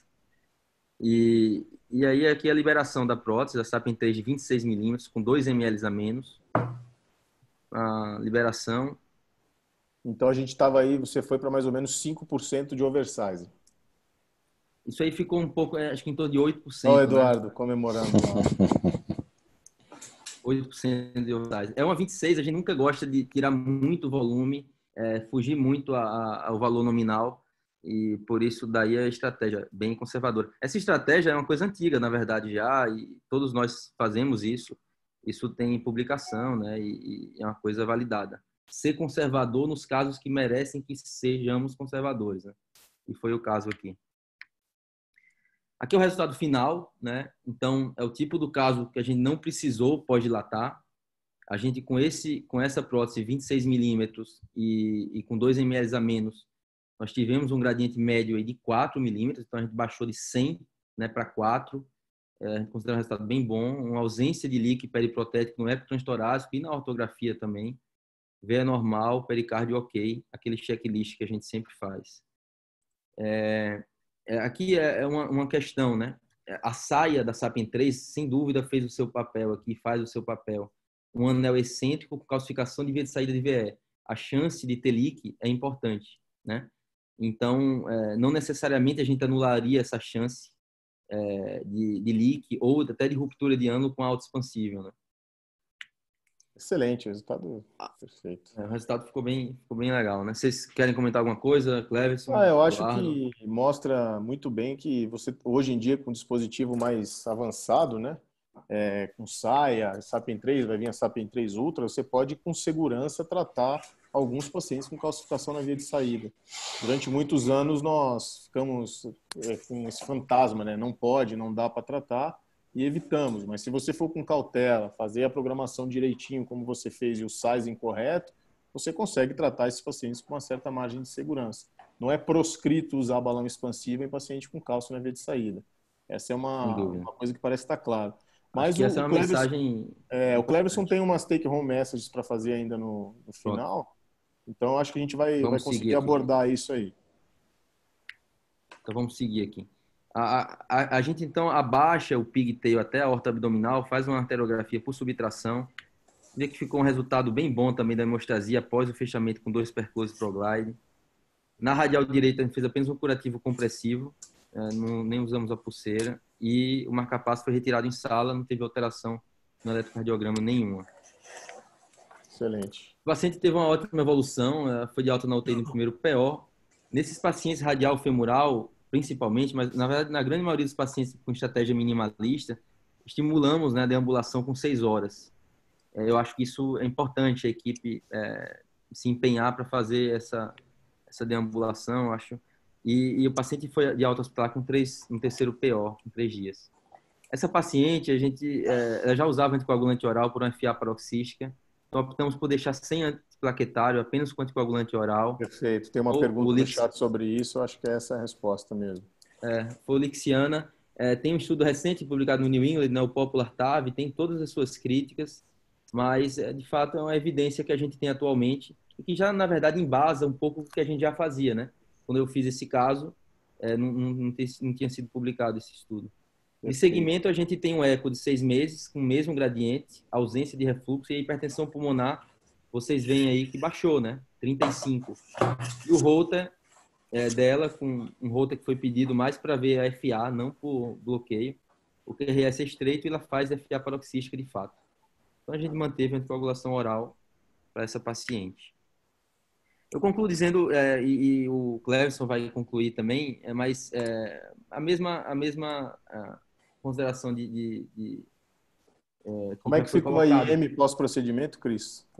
E, e aí aqui a liberação da prótese, a Sapien três de vinte e seis milímetros, com dois mililitros a menos. A liberação. Então a gente estava aí, você foi para mais ou menos cinco por cento de oversize. Isso aí ficou um pouco, acho que em torno de oito por cento. Olha o Eduardo, né? Comemorando lá. oito por cento de oversize. É uma vinte e seis, a gente nunca gosta de tirar muito volume, é, fugir muito a, a, ao valor nominal, e por isso daí a estratégia bem conservadora. Essa estratégia é uma coisa antiga, na verdade, já, e todos nós fazemos isso. Isso tem publicação, né? E, e é uma coisa validada. Ser conservador nos casos que merecem que sejamos conservadores, né? E foi o caso aqui. Aqui é o resultado final, né? Então, é o tipo do caso que a gente não precisou pós-dilatar. A gente, com, esse, com essa prótese vinte e seis milímetros e, e com dois mililitros a menos, nós tivemos um gradiente médio aí de quatro milímetros, então a gente baixou de cem, né, para quatro. É, a gente considera um resultado bem bom. Uma ausência de líquido periprotético no epitranstorácico e na ortografia também. Veia normal, pericárdio ok, aquele checklist que a gente sempre faz. É, é, aqui é uma, uma questão, né? A saia da Sapien três, sem dúvida, fez o seu papel aqui, faz o seu papel. Um anel excêntrico com calcificação de via de saída de V E. A chance de ter leak é importante, né? Então, é, não necessariamente a gente anularia essa chance é, de, de leak ou até de ruptura de ângulo com autoexpansível, né? Excelente, resultado perfeito. É, o resultado ficou bem, ficou bem legal, né? Vocês querem comentar alguma coisa, Cleverson? Ah, eu acho Eduardo? que mostra muito bem que você, hoje em dia, com um dispositivo mais avançado, né? É, com saia, Sapien três, vai vir a Sapien três Ultra, você pode com segurança tratar alguns pacientes com calcificação na via de saída. Durante muitos anos nós ficamos é, com esse fantasma, né? Não pode, não dá para tratar e evitamos. Mas se você for com cautela, fazer a programação direitinho como você fez e o sizing correto, você consegue tratar esses pacientes com uma certa margem de segurança. Não é proscrito usar balão expansivo em paciente com cálcio na via de saída. Essa é uma, uma coisa que parece estar clara. Mas o, essa é uma Cleverson, mensagem... É, o Cleverson tem umas take-home messages para fazer ainda no, no final. Pronto. Então, acho que a gente vai, vai conseguir abordar isso aí. Então, vamos seguir aqui. A, a, a gente, então, abaixa o pigtail até a horta abdominal, faz uma arteriografia por subtração. Vê que ficou um resultado bem bom também da hemostasia após o fechamento com dois perclose proglide. Na radial direita, a gente fez apenas um curativo compressivo, não, nem usamos a pulseira. E o marcapasso foi retirado em sala, não teve alteração no eletrocardiograma nenhuma. Excelente. O paciente teve uma ótima evolução, foi de alta na U T I no primeiro P O. Nesses pacientes radial femoral, principalmente, mas na verdade na grande maioria dos pacientes com estratégia minimalista, estimulamos, né, a deambulação com seis horas. Eu acho que isso é importante, a equipe é, se empenhar para fazer essa, essa deambulação, eu acho. E, e o paciente foi de alta hospitalar com três, no terceiro P O, em três dias. Essa paciente, a gente é, ela já usava anticoagulante oral por uma F A paroxística, então optamos por deixar sem antiplaquetário, apenas com anticoagulante oral. Perfeito. Tem uma ou, pergunta ou no chat sobre isso, eu acho que essa é a resposta mesmo. É, Folixiana. É, tem um estudo recente publicado no New England, né, o Popular T A V, tem todas as suas críticas, mas é, de fato é uma evidência que a gente tem atualmente e que já, na verdade, embasa um pouco o que a gente já fazia, né? Quando eu fiz esse caso, é, não, não, não, tem, não tinha sido publicado esse estudo. De segmento, a gente tem um eco de seis meses, com o mesmo gradiente, ausência de refluxo e a hipertensão pulmonar, vocês veem aí que baixou, né? trinta e cinco. E o Holter é, dela, com um Holter que foi pedido mais para ver a F A, não por bloqueio. O Q R S é estreito e ela faz F A paroxística de fato. Então, a gente manteve a anticoagulação oral para essa paciente. Eu concluo dizendo, é, e, e o Cleverson vai concluir também, é, mas é, a mesma, a mesma a consideração de... de, de é, Como é que ficou a I M pós-procedimento, Cris?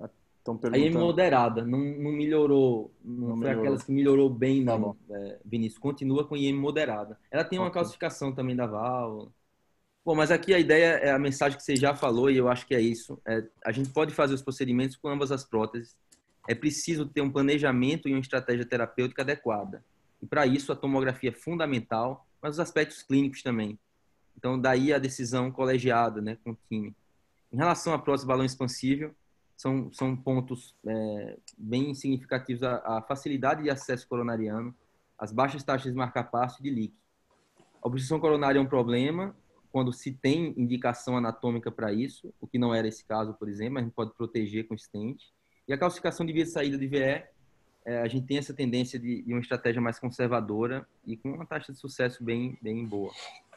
Estão Aí é perguntando. moderada, não, não melhorou, não, Não foi melhorou. aquelas que melhorou bem, Tá não, é, Vinícius. Continua com I M moderada. Ela tem uma Ok. calcificação também da válvula. Bom, mas aqui a ideia é a mensagem que você já falou e eu acho que é isso. É, a gente pode fazer os procedimentos com ambas as próteses. É preciso ter um planejamento e uma estratégia terapêutica adequada. E para isso a tomografia é fundamental, mas os aspectos clínicos também. Então daí a decisão colegiada, né, com o time. Em relação à prótese balão expansível, são, são pontos é, bem significativos a, a facilidade de acesso coronariano, as baixas taxas de marca-passo e de leak. A obstrução coronária é um problema quando se tem indicação anatômica para isso, o que não era esse caso, por exemplo, a gente pode proteger com stent. E a calcificação de via de saída de V E, é, a gente tem essa tendência de, de uma estratégia mais conservadora e com uma taxa de sucesso bem, bem boa.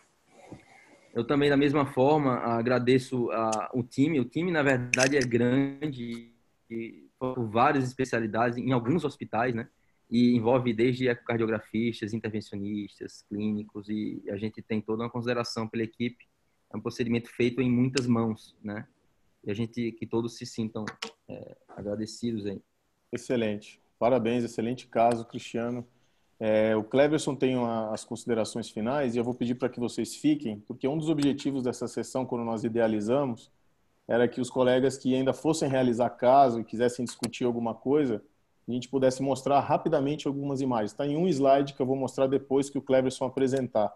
Eu também, da mesma forma, agradeço a, o time. O time, na verdade, é grande, e, por várias especialidades, em alguns hospitais, né? E envolve desde ecocardiografistas, intervencionistas, clínicos, e a gente tem toda uma consideração pela equipe. É um procedimento feito em muitas mãos, né? E a gente, que todos se sintam é, agradecidos aí. Excelente. Parabéns, excelente caso, Cristiano. É, o Cleverson tem uma, as considerações finais e eu vou pedir para que vocês fiquem, porque um dos objetivos dessa sessão, quando nós idealizamos, era que os colegas que ainda fossem realizar caso e quisessem discutir alguma coisa, a gente pudesse mostrar rapidamente algumas imagens. Está em um slide que eu vou mostrar depois que o Cleverson apresentar.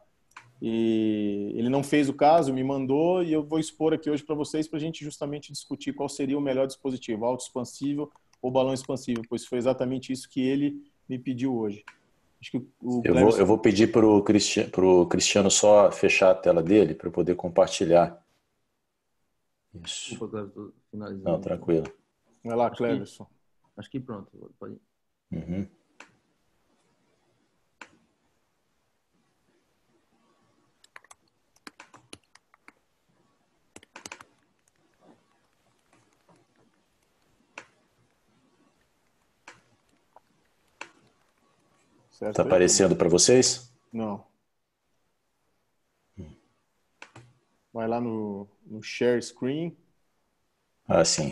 E ele não fez o caso, me mandou e eu vou expor aqui hoje para vocês para a gente justamente discutir qual seria o melhor dispositivo, autoexpansível ou balão expansível, pois foi exatamente isso que ele me pediu hoje. Acho que o eu, vou, eu vou pedir para o Cristiano, pro Cristiano só fechar a tela dele para eu poder compartilhar. Isso. Desculpa, estou finalizando. Não, tranquilo. Vai lá, Acho Cleverson. que, acho que pronto. Pode ir. Uhum. Está aparecendo para vocês? Não. Vai lá no, no share screen. Ah, sim.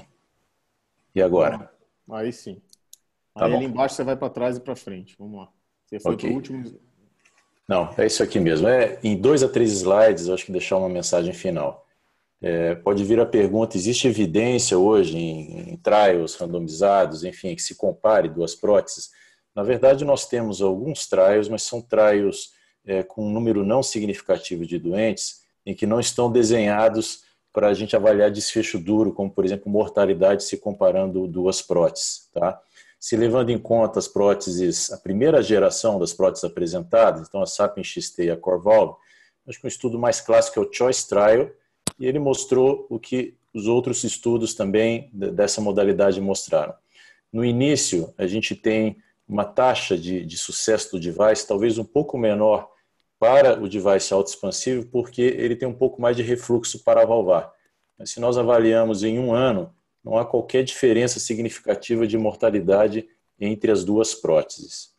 E agora? Ah, aí sim. Tá aí bom. ali embaixo você vai para trás e para frente. Vamos lá. Você foi Ok. para o último. Não, é isso aqui mesmo. É, em dois a três slides, eu acho que deixar uma mensagem final. É, pode vir a pergunta, existe evidência hoje em, em trials randomizados, enfim, que se compare duas próteses? Na verdade, nós temos alguns trials, mas são trials é, com um número não significativo de doentes, em que não estão desenhados para a gente avaliar desfecho duro, como, por exemplo, mortalidade se comparando duas próteses. Tá? Se levando em conta as próteses, a primeira geração das próteses apresentadas, então a Sapien X T e a CoreValve, acho que um estudo mais clássico é o Choice Trial, e ele mostrou o que os outros estudos também dessa modalidade mostraram. No início, a gente tem uma taxa de, de sucesso do device talvez um pouco menor para o device autoexpansivo, porque ele tem um pouco mais de refluxo paravalvar. Mas se nós avaliamos em um ano, não há qualquer diferença significativa de mortalidade entre as duas próteses.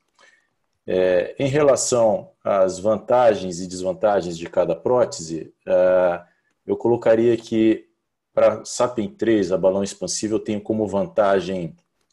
É, em relação às vantagens e desvantagens de cada prótese, é, eu colocaria que para Sapien três, a balão expansível, tem como vantagem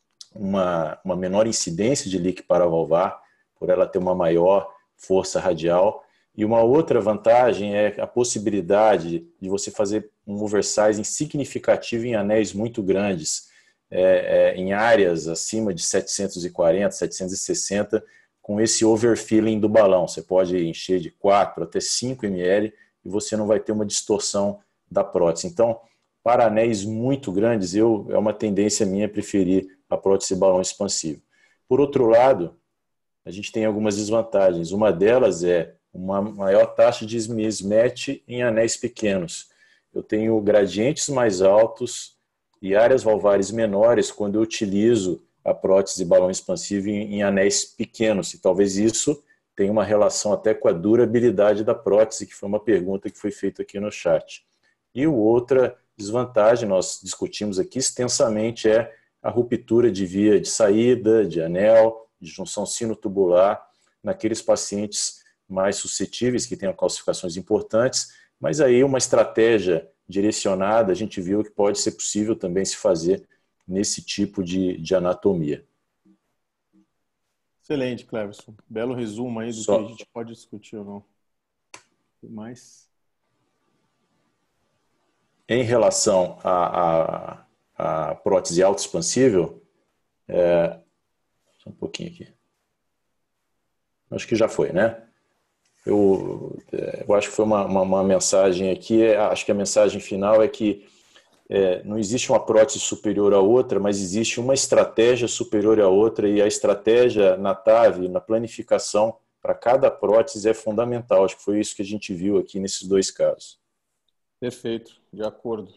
uma, uma menor incidência de leak paravalvar, por ela ter uma maior força radial. E uma outra vantagem é a possibilidade de você fazer um oversizing significativo em anéis muito grandes, é, é, em áreas acima de setecentos e quarenta, setecentos e sessenta, com esse overfilling do balão. Você pode encher de quatro até cinco mililitros e você não vai ter uma distorção da prótese. Então, para anéis muito grandes, eu, é uma tendência minha preferir a prótese balão expansivo. Por outro lado, a gente tem algumas desvantagens. Uma delas é uma maior taxa de mismatch em anéis pequenos. Eu tenho gradientes mais altos e áreas valvares menores quando eu utilizo a prótese balão expansivo em, em anéis pequenos. E talvez isso tenha uma relação até com a durabilidade da prótese, que foi uma pergunta que foi feita aqui no chat. E outra desvantagem, nós discutimos aqui extensamente, é a ruptura de via de saída, de anel, de junção sinotubular, naqueles pacientes mais suscetíveis, que tenham calcificações importantes, mas aí uma estratégia direcionada, a gente viu que pode ser possível também se fazer nesse tipo de, de anatomia. Excelente, Cleverson. Belo resumo aí do Só... que a gente pode discutir ou não. Tem mais? Em relação à, à, à prótese autoexpansível, é... só um pouquinho aqui. Acho que já foi, né? Eu, eu acho que foi uma, uma, uma mensagem aqui, acho que a mensagem final é que é, não existe uma prótese superior à outra, mas existe uma estratégia superior à outra, e a estratégia na T A V, na planificação para cada prótese é fundamental. Acho que foi isso que a gente viu aqui nesses dois casos. Perfeito, de acordo.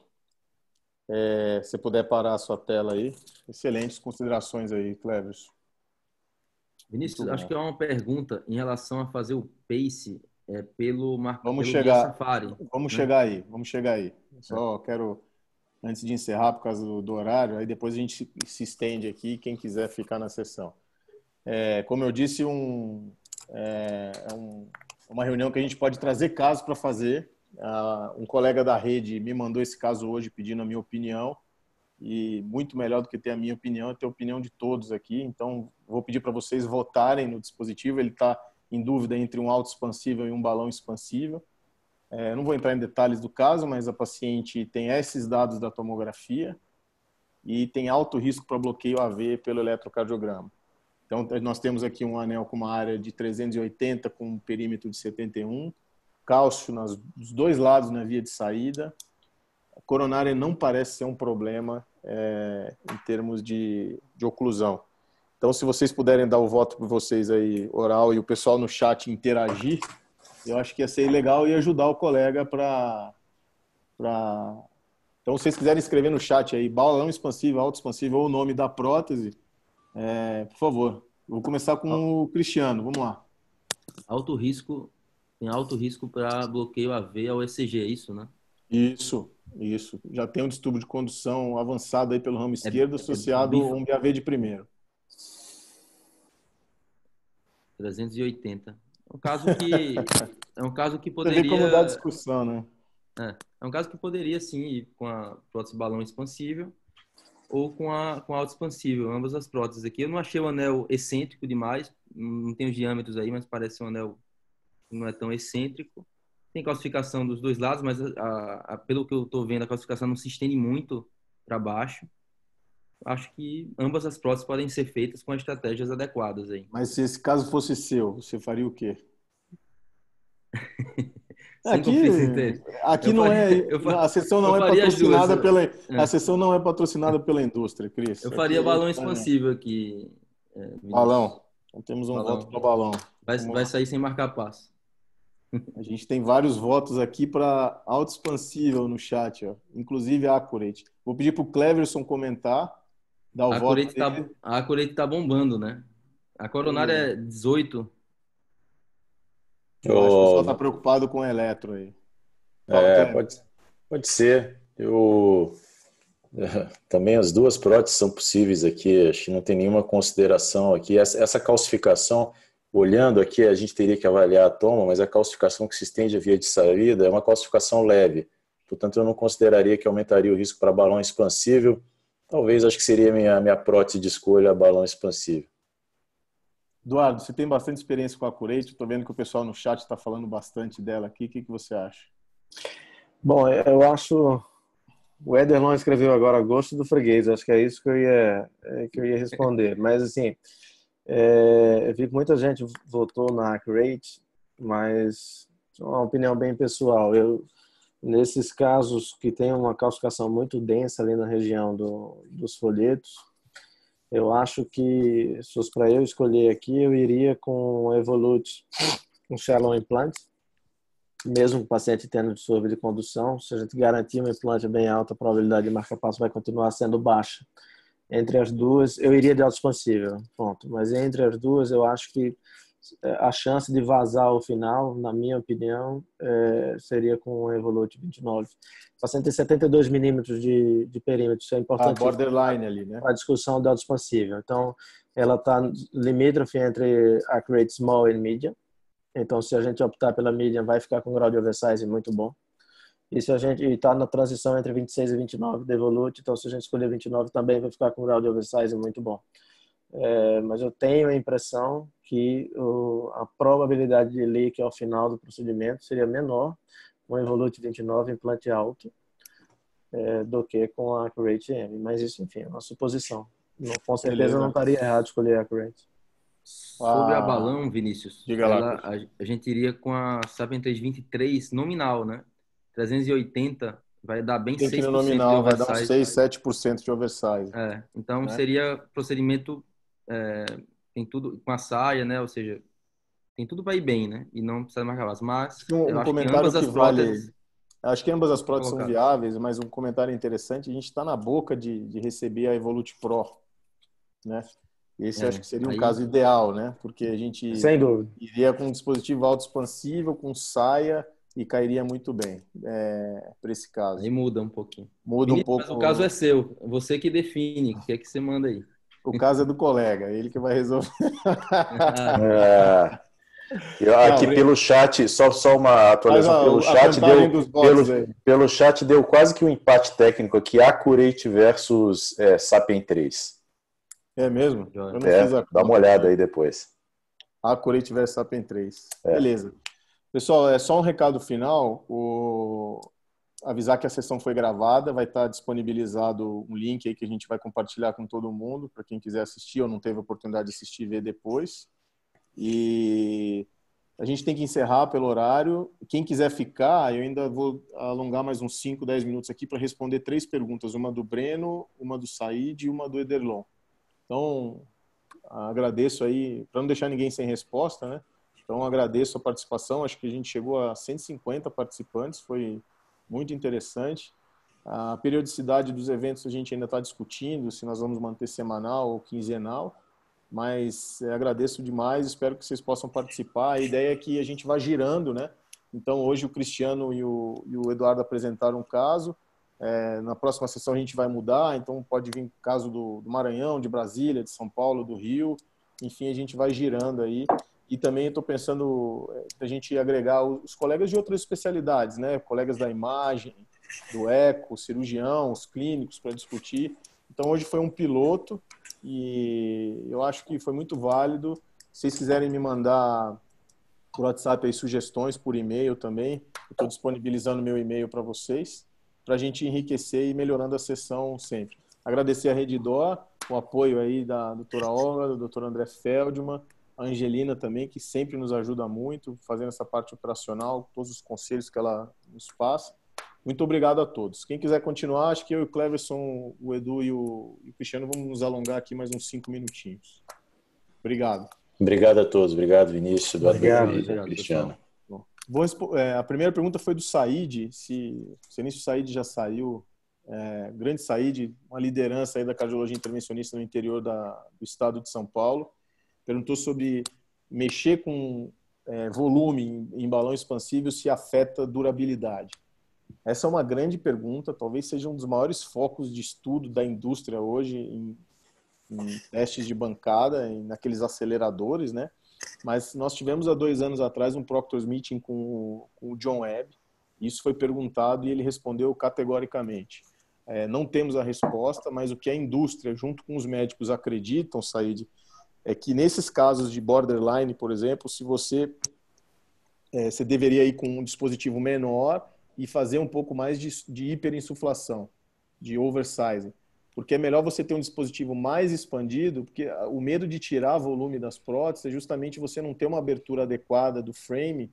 É, se puder parar a sua tela aí. Excelentes considerações aí, Cleverson. Vinícius, acho que é uma pergunta em relação a fazer o pace é, pelo, mar... vamos pelo chegar, Guia Safari. Vamos né? chegar aí, vamos chegar aí. Só é. quero, antes de encerrar por causa do, do horário, aí depois a gente se, se estende aqui, quem quiser ficar na sessão. É, como eu disse, um, é, é um, uma reunião que a gente pode trazer casos para fazer. Uh, um colega da rede me mandou esse caso hoje pedindo a minha opinião, e muito melhor do que ter a minha opinião é ter a opinião de todos aqui. Então vou pedir para vocês votarem no dispositivo. Ele está em dúvida entre um autoexpansível e um balão expansível. É, não vou entrar em detalhes do caso, mas a paciente tem esses dados da tomografia e tem alto risco para bloqueio A V pelo eletrocardiograma. Então nós temos aqui um anel com uma área de trezentos e oitenta com um perímetro de setenta e um, cálcio nos dois lados na via de saída. A coronária não parece ser um problema é, em termos de, de oclusão. Então, se vocês puderem dar o voto por vocês aí, oral, e o pessoal no chat interagir, eu acho que ia ser legal e ajudar o colega para... Pra... Então, se vocês quiserem escrever no chat aí, balão expansível, autoexpansível ou o nome da prótese, é, por favor. Vou começar com o Cristiano, vamos lá. Alto risco, tem alto risco para bloqueio A V ao E C G, é isso, né? Isso, isso. Já tem um distúrbio de condução avançado aí pelo ramo esquerdo, é, associado é a um B A V de primeiro. trezentos e oitenta. É um caso que é um caso que poderia. Você vê como dá discussão, né? É, é um caso que poderia sim ir com a prótese balão expansível ou com a com a autoexpansível, ambas as próteses aqui. Eu não achei o anel excêntrico demais, não tem os diâmetros aí, mas parece um anel que não é tão excêntrico. Tem calcificação dos dois lados, mas a, a, pelo que eu estou vendo, a calcificação não se estende muito para baixo. Acho que ambas as próteses podem ser feitas com estratégias adequadas aí. Mas se esse caso fosse seu, você faria o quê? Sem aqui aqui não faria, é faria, a sessão não é patrocinada duas, pela é. a sessão não é patrocinada pela indústria, Cris. Eu faria aqui, balão expansível aqui. É, balão. Então temos um balão. voto para balão. Vai, vai sair sem marcar passo. A gente tem vários votos aqui para autoexpansível no chat, ó. Inclusive a Accurate. Vou pedir para o Cleverson comentar, dar o a voto Accurate tá, a Accurate tá bombando, né? A coronária é dezoito. Eu oh, acho que o pessoal está preocupado com o eletro aí. Fala, é, pode, pode ser. Eu também as duas próteses são possíveis aqui. Acho que não tem nenhuma consideração aqui. Essa, essa calcificação, olhando aqui, a gente teria que avaliar a toma, mas a calcificação que se estende à via de saída é uma calcificação leve. Portanto, eu não consideraria que aumentaria o risco para balão expansível. Talvez, acho que seria a minha, minha prótese de escolha, balão expansível. Eduardo, você tem bastante experiência com a Accurate. Estou vendo que o pessoal no chat está falando bastante dela aqui. O que, que você acha? Bom, eu acho... O Ederlon escreveu agora gosto do freguês. Acho que é isso que eu ia, que eu ia responder. Mas, assim, é, eu vi que muita gente votou na Accurate, mas é uma opinião bem pessoal. Eu, nesses casos que tem uma calcificação muito densa ali na região do, dos folhetos, eu acho que, se fosse para eu escolher aqui, eu iria com o Evolute, um shallow implante, mesmo o paciente tendo distúrbio de condução. Se a gente garantir um implante bem alto, a probabilidade de marca-passo vai continuar sendo baixa. Entre as duas, eu iria de autoexpansível, ponto. Mas entre as duas, eu acho que a chance de vazar ao final, na minha opinião, é, seria com o Evolute vinte e nove. O paciente tem setenta e dois milímetros de, de perímetro, isso é importante. A borderline ali, né? A discussão da autoexpansível. Então, ela está limítrofe entre a Accurate Small e Medium. Então, se a gente optar pela Medium, vai ficar com um grau de oversize muito bom. E se a gente está na transição entre vinte e seis e vinte e nove de Evolute, então se a gente escolher vinte e nove também vai ficar com um grau de oversize muito bom. É, mas eu tenho a impressão que o, a probabilidade de leak ao final do procedimento seria menor com o Evolute vinte e nove implante alto é, do que com a Accurate M. Mas isso, enfim, é uma suposição. Não, com certeza Beleza. não estaria errado escolher a Accurate. Sobre a Ah, balão, Vinícius, diga lá, ela, a, a gente iria com a Sapien trezentos e vinte e três nominal, né? trezentos e oitenta vai dar bem tem que ir no seis por cento de nominal, vai dar uns oversize. seis, sete por cento de oversize. É, então né? seria procedimento, é, tem tudo com a saia, né? Ou seja, tem tudo para ir bem, né? E não precisa marcar vaso. Mas Um, um eu acho que comentário ambas que as vale. próteses Acho que ambas as são próteses são colocadas. viáveis, mas um comentário interessante: a gente está na boca de, de receber a Evolute Pro, né? Esse eu É, acho que seria um aí, caso ideal, né? Porque a gente Sem dúvida. iria com um dispositivo autoexpansível, com saia e cairia muito bem é, para esse caso. aí muda um pouquinho. Muda um Vinícius, mas o caso é pouco. seu. Você que define. O que é que você manda aí? O caso é do colega, ele que vai resolver. É, eu, aqui Não, pelo chat, só, só uma faz atualização, a, pelo a chat contagem deu, dos votos pelo, aí. pelo chat deu quase que um empate técnico aqui, Accurate versus é, Sapien três. É mesmo? Joia. Eu não É, fiz a dá uma conta olhada aqui. aí depois. Accurate versus Sapien três. É. Beleza. Pessoal, é só um recado final. O... Avisar que a sessão foi gravada, vai estar disponibilizado um link aí que a gente vai compartilhar com todo mundo, para quem quiser assistir ou não teve a oportunidade de assistir e ver depois. E a gente tem que encerrar pelo horário. Quem quiser ficar, eu ainda vou alongar mais uns cinco, dez minutos aqui para responder três perguntas, uma do Breno, uma do Said e uma do Ederlon. Então, agradeço aí, para não deixar ninguém sem resposta, né? Então, agradeço a participação. Acho que a gente chegou a cento e cinquenta participantes, foi muito interessante. A periodicidade dos eventos a gente ainda está discutindo, se nós vamos manter semanal ou quinzenal, mas é, agradeço demais, espero que vocês possam participar. A ideia é que a gente vá girando, né? Então, hoje o Cristiano e o, e o Eduardo apresentaram um caso, é, na próxima sessão a gente vai mudar, então pode vir caso do, do Maranhão, de Brasília, de São Paulo, do Rio, enfim, a gente vai girando aí. E também estou pensando a gente agregar os colegas de outras especialidades, né? Colegas da imagem, do eco, cirurgião, os clínicos para discutir. Então hoje foi um piloto e eu acho que foi muito válido. Se vocês quiserem me mandar por WhatsApp aí sugestões, por e-mail também, eu estou disponibilizando meu e-mail para vocês, para a gente enriquecer e melhorando a sessão sempre. Agradecer a Redditor, o apoio aí da doutora Olga, do doutor André Feldman, a Angelina também, que sempre nos ajuda muito, fazendo essa parte operacional, todos os conselhos que ela nos passa. Muito obrigado a todos. Quem quiser continuar, acho que eu e o Cleverson, o Edu e o, e o Cristiano vamos nos alongar aqui mais uns cinco minutinhos. Obrigado. Obrigado a todos. Obrigado, Vinícius, Eduardo Obrigado, e obrigado, Cristiano. Bom, vou, é, a primeira pergunta foi do Said, se o Senício Said já saiu. É, grande Said, uma liderança aí da cardiologia intervencionista no interior da, do estado de São Paulo. Perguntou sobre mexer com é, volume em, em balão expansível se afeta durabilidade. Essa é uma grande pergunta, talvez seja um dos maiores focos de estudo da indústria hoje em, em testes de bancada, em, naqueles aceleradores, né? Mas nós tivemos há dois anos atrás um Proctor's Meeting com o, com o John Webb, isso foi perguntado e ele respondeu categoricamente. É, não temos a resposta, mas o que a indústria, junto com os médicos, acreditam, Said, é que nesses casos de borderline, por exemplo, se você, é, você deveria ir com um dispositivo menor e fazer um pouco mais de, de hiperinsuflação, de oversizing. Porque é melhor você ter um dispositivo mais expandido, porque o medo de tirar volume das próteses é justamente você não ter uma abertura adequada do frame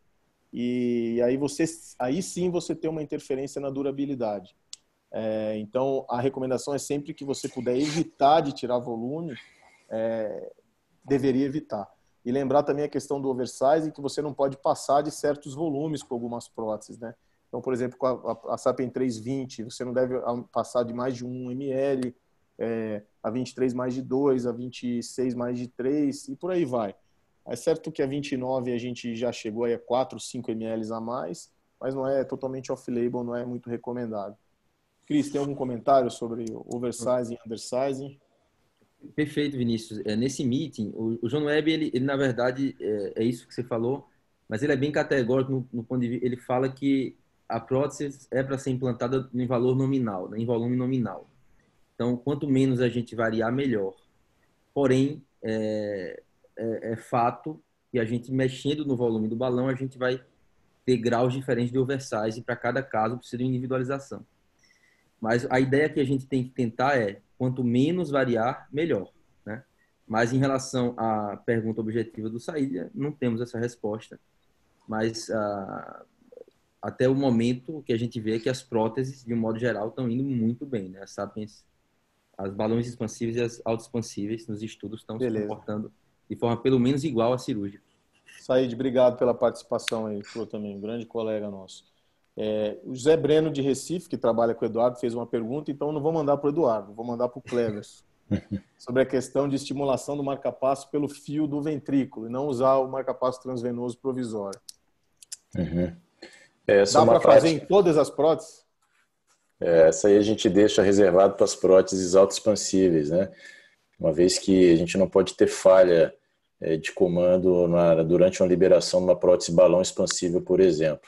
e aí, você, aí sim você ter uma interferência na durabilidade. É, então, a recomendação é sempre que você puder evitar de tirar volume, é, deveria evitar. E lembrar também a questão do oversize, que você não pode passar de certos volumes com algumas próteses, né? Então, por exemplo, com a, a, a Sapien trezentos e vinte, você não deve passar de mais de um mililitro, é, a vinte e três mais de dois, a vinte e seis mais de três, e por aí vai. É certo que a vinte e nove a gente já chegou aí a quatro, cinco mililitros a mais, mas não é totalmente off-label, não é muito recomendado. Cris, tem algum comentário sobre oversizing e undersizing? Perfeito, Vinícius. É, nesse meeting, o, o John Webb, ele, ele na verdade, é, é isso que você falou, mas ele é bem categórico no, no ponto de vista, ele fala que a prótese é para ser implantada em valor nominal, né, em volume nominal. Então, quanto menos a gente variar, melhor. Porém, é, é, é fato que a gente mexendo no volume do balão, a gente vai ter graus diferentes de oversize e para cada caso precisa de individualização. Mas a ideia que a gente tem que tentar é, quanto menos variar, melhor, né? Mas em relação à pergunta objetiva do Saída, não temos essa resposta. Mas ah, até o momento o que a gente vê é que as próteses, de um modo geral, estão indo muito bem, né? As Sapiens, as balões expansíveis e as autoexpansíveis nos estudos estão se comportando de forma pelo menos igual à cirúrgica. Said, obrigado pela participação aí, Flor, também, um grande colega nosso. É, o José Breno de Recife, que trabalha com o Eduardo, fez uma pergunta, então não vou mandar para o Eduardo, vou mandar para o Cleverson, sobre a questão de estimulação do marcapasso pelo fio do ventrículo e não usar o marcapasso transvenoso provisório. Uhum. Essa Dá é para prática... fazer em todas as próteses? É, essa aí a gente deixa reservado para as próteses autoexpansíveis, né? Uma vez que a gente não pode ter falha é, de comando na, durante uma liberação de uma prótese balão expansível, por exemplo.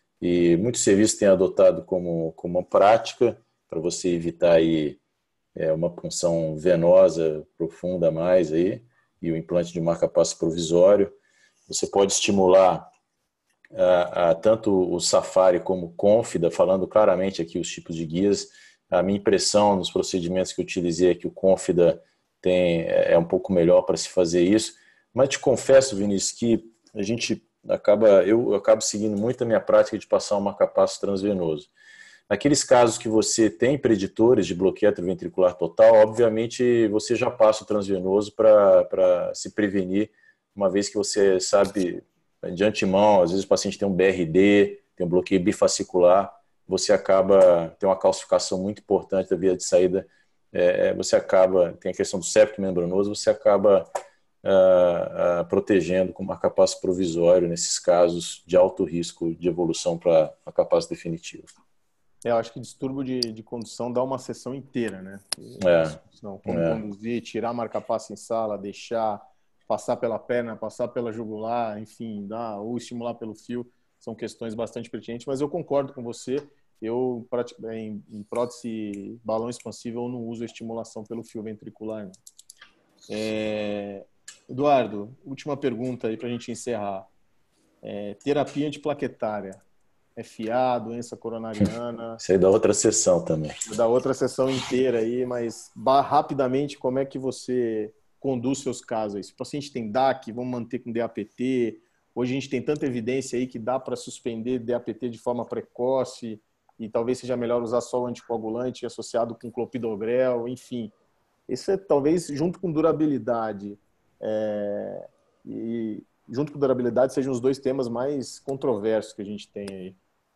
E muitos serviços têm adotado como, como uma prática para você evitar aí, é, uma punção venosa profunda a mais aí, e o implante de marcapasso provisório. Você pode estimular a, a, tanto o Safari como o Confida, falando claramente aqui os tipos de guias. A minha impressão nos procedimentos que eu utilizei é que o Confida tem, é um pouco melhor para se fazer isso. Mas te confesso, Vinícius, que a gente acaba, eu, eu acabo seguindo muito a minha prática de passar um marcapasso transvenoso. Naqueles casos que você tem preditores de bloqueio atrioventricular total, obviamente você já passa o transvenoso para se prevenir, uma vez que você sabe de antemão, às vezes o paciente tem um B R D, tem um bloqueio bifascicular, você acaba, tem uma calcificação muito importante da via de saída, é, você acaba, tem a questão do septo membranoso, você acaba Uh, uh, protegendo com marcapasso provisório nesses casos de alto risco de evolução para marcapasso definitivo. É, eu acho que distúrbio de, de condução dá uma sessão inteira, né? É, Não, como é. conduzir, tirar marcapasso em sala, deixar, passar pela perna, passar pela jugular, enfim, dar, ou estimular pelo fio, são questões bastante pertinentes, mas eu concordo com você, eu em, em prótese balão expansível eu não uso a estimulação pelo fio ventricular, não. É... Eduardo, última pergunta aí para a gente encerrar. É, terapia antiplaquetária, F A, doença coronariana... Isso aí da outra sessão também. Da outra sessão inteira aí, mas rapidamente, como é que você conduz seus casos aí? Se o paciente tem D A C, vamos manter com D A P T. Hoje a gente tem tanta evidência aí que dá para suspender D A P T de forma precoce e talvez seja melhor usar só o anticoagulante associado com clopidogrel, enfim. Isso é talvez junto com durabilidade... É, e junto com durabilidade sejam os dois temas mais controversos que a gente tem aí.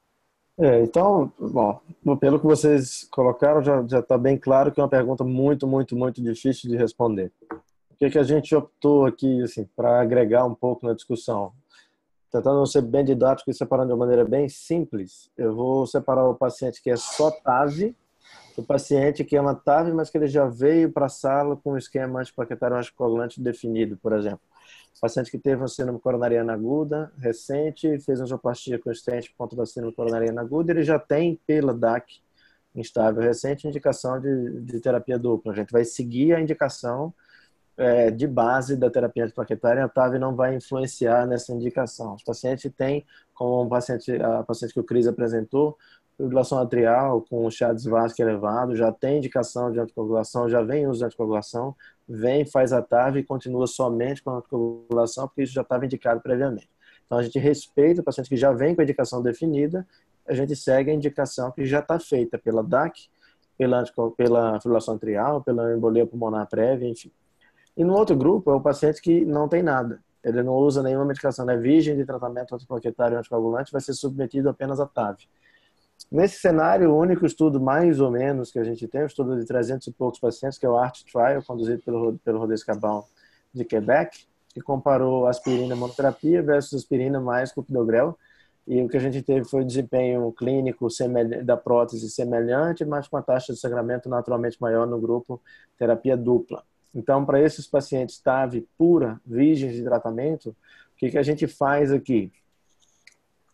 É, então, bom, pelo que vocês colocaram, já já está bem claro que é uma pergunta muito, muito, muito difícil de responder. O que que a gente optou aqui, assim, para agregar um pouco na discussão? Tentando ser bem didático e separando de uma maneira bem simples, eu vou separar o paciente que é só T A V, o paciente que é uma T A V, mas que ele já veio para a sala com um esquema antiplaquetário anticoagulante definido, por exemplo. O paciente que teve uma síndrome coronariana aguda, recente, fez angioplastia com stent por conta da síndrome coronariana aguda, ele já tem, pela D A C instável recente, indicação de, de terapia dupla. A gente vai seguir a indicação é, de base da terapia antiplaquetária, a T A V não vai influenciar nessa indicação. Os pacientes têm, como o paciente, a paciente que o Cris apresentou, fibrilação atrial com Chades Vasque elevado, já tem indicação de anticoagulação, já vem uso de anticoagulação, vem, faz a T A V e continua somente com a anticoagulação, porque isso já estava indicado previamente. Então, a gente respeita o paciente que já vem com a indicação definida, a gente segue a indicação que já está feita pela D A C, pela, pela fibrilação atrial, pela embolia pulmonar prévia, enfim. E no outro grupo é o paciente que não tem nada. Ele não usa nenhuma medicação, não é virgem de tratamento antiplaquetário anticoagulante, vai ser submetido apenas a T A V. Nesse cenário, o único estudo mais ou menos que a gente tem, um estudo de trezentos e poucos pacientes, que é o ART Trial, conduzido pelo, pelo Rodrigo Cabral de Quebec, que comparou aspirina monoterapia versus aspirina mais clopidogrel, e o que a gente teve foi o desempenho clínico da prótese semelhante, mas com a taxa de sangramento naturalmente maior no grupo terapia dupla. Então, para esses pacientes T A V pura, virgens de tratamento, o que, que a gente faz aqui?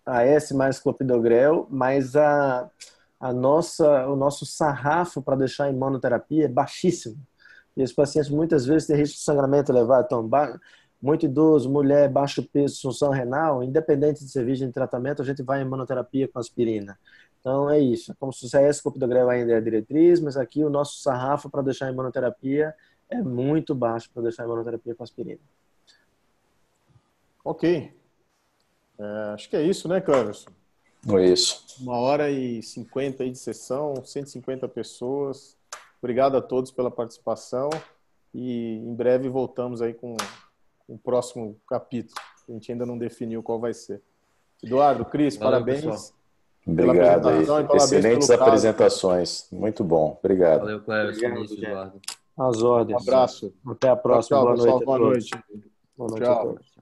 A S mais clopidogrel, mas a, a nossa, o nosso sarrafo para deixar em monoterapia é baixíssimo. E os pacientes muitas vezes têm risco de sangramento elevado. Então, muito idoso, mulher, baixo peso, função renal, independente de ser virgem de tratamento, a gente vai em monoterapia com aspirina. Então, é isso. Como se a S clopidogrel ainda é a diretriz, mas aqui o nosso sarrafo para deixar em monoterapia é muito baixo para deixar em monoterapia com aspirina. Ok. É, acho que é isso, né, Cleverson? É isso. Uma hora e cinquenta aí de sessão, cento e cinquenta pessoas. Obrigado a todos pela participação e em breve voltamos aí com o próximo capítulo. A gente ainda não definiu qual vai ser. Eduardo, Cris, Valeu, parabéns. pessoal. Obrigado aí. Excelentes pelo apresentações. Caso. Muito bom. Obrigado. Valeu, Cleverson, Vinícius, Eduardo. Às ordens. Um abraço. Até a próxima. Tchau, Boa, pessoal. noite Boa noite. Boa noite Tchau. a todos.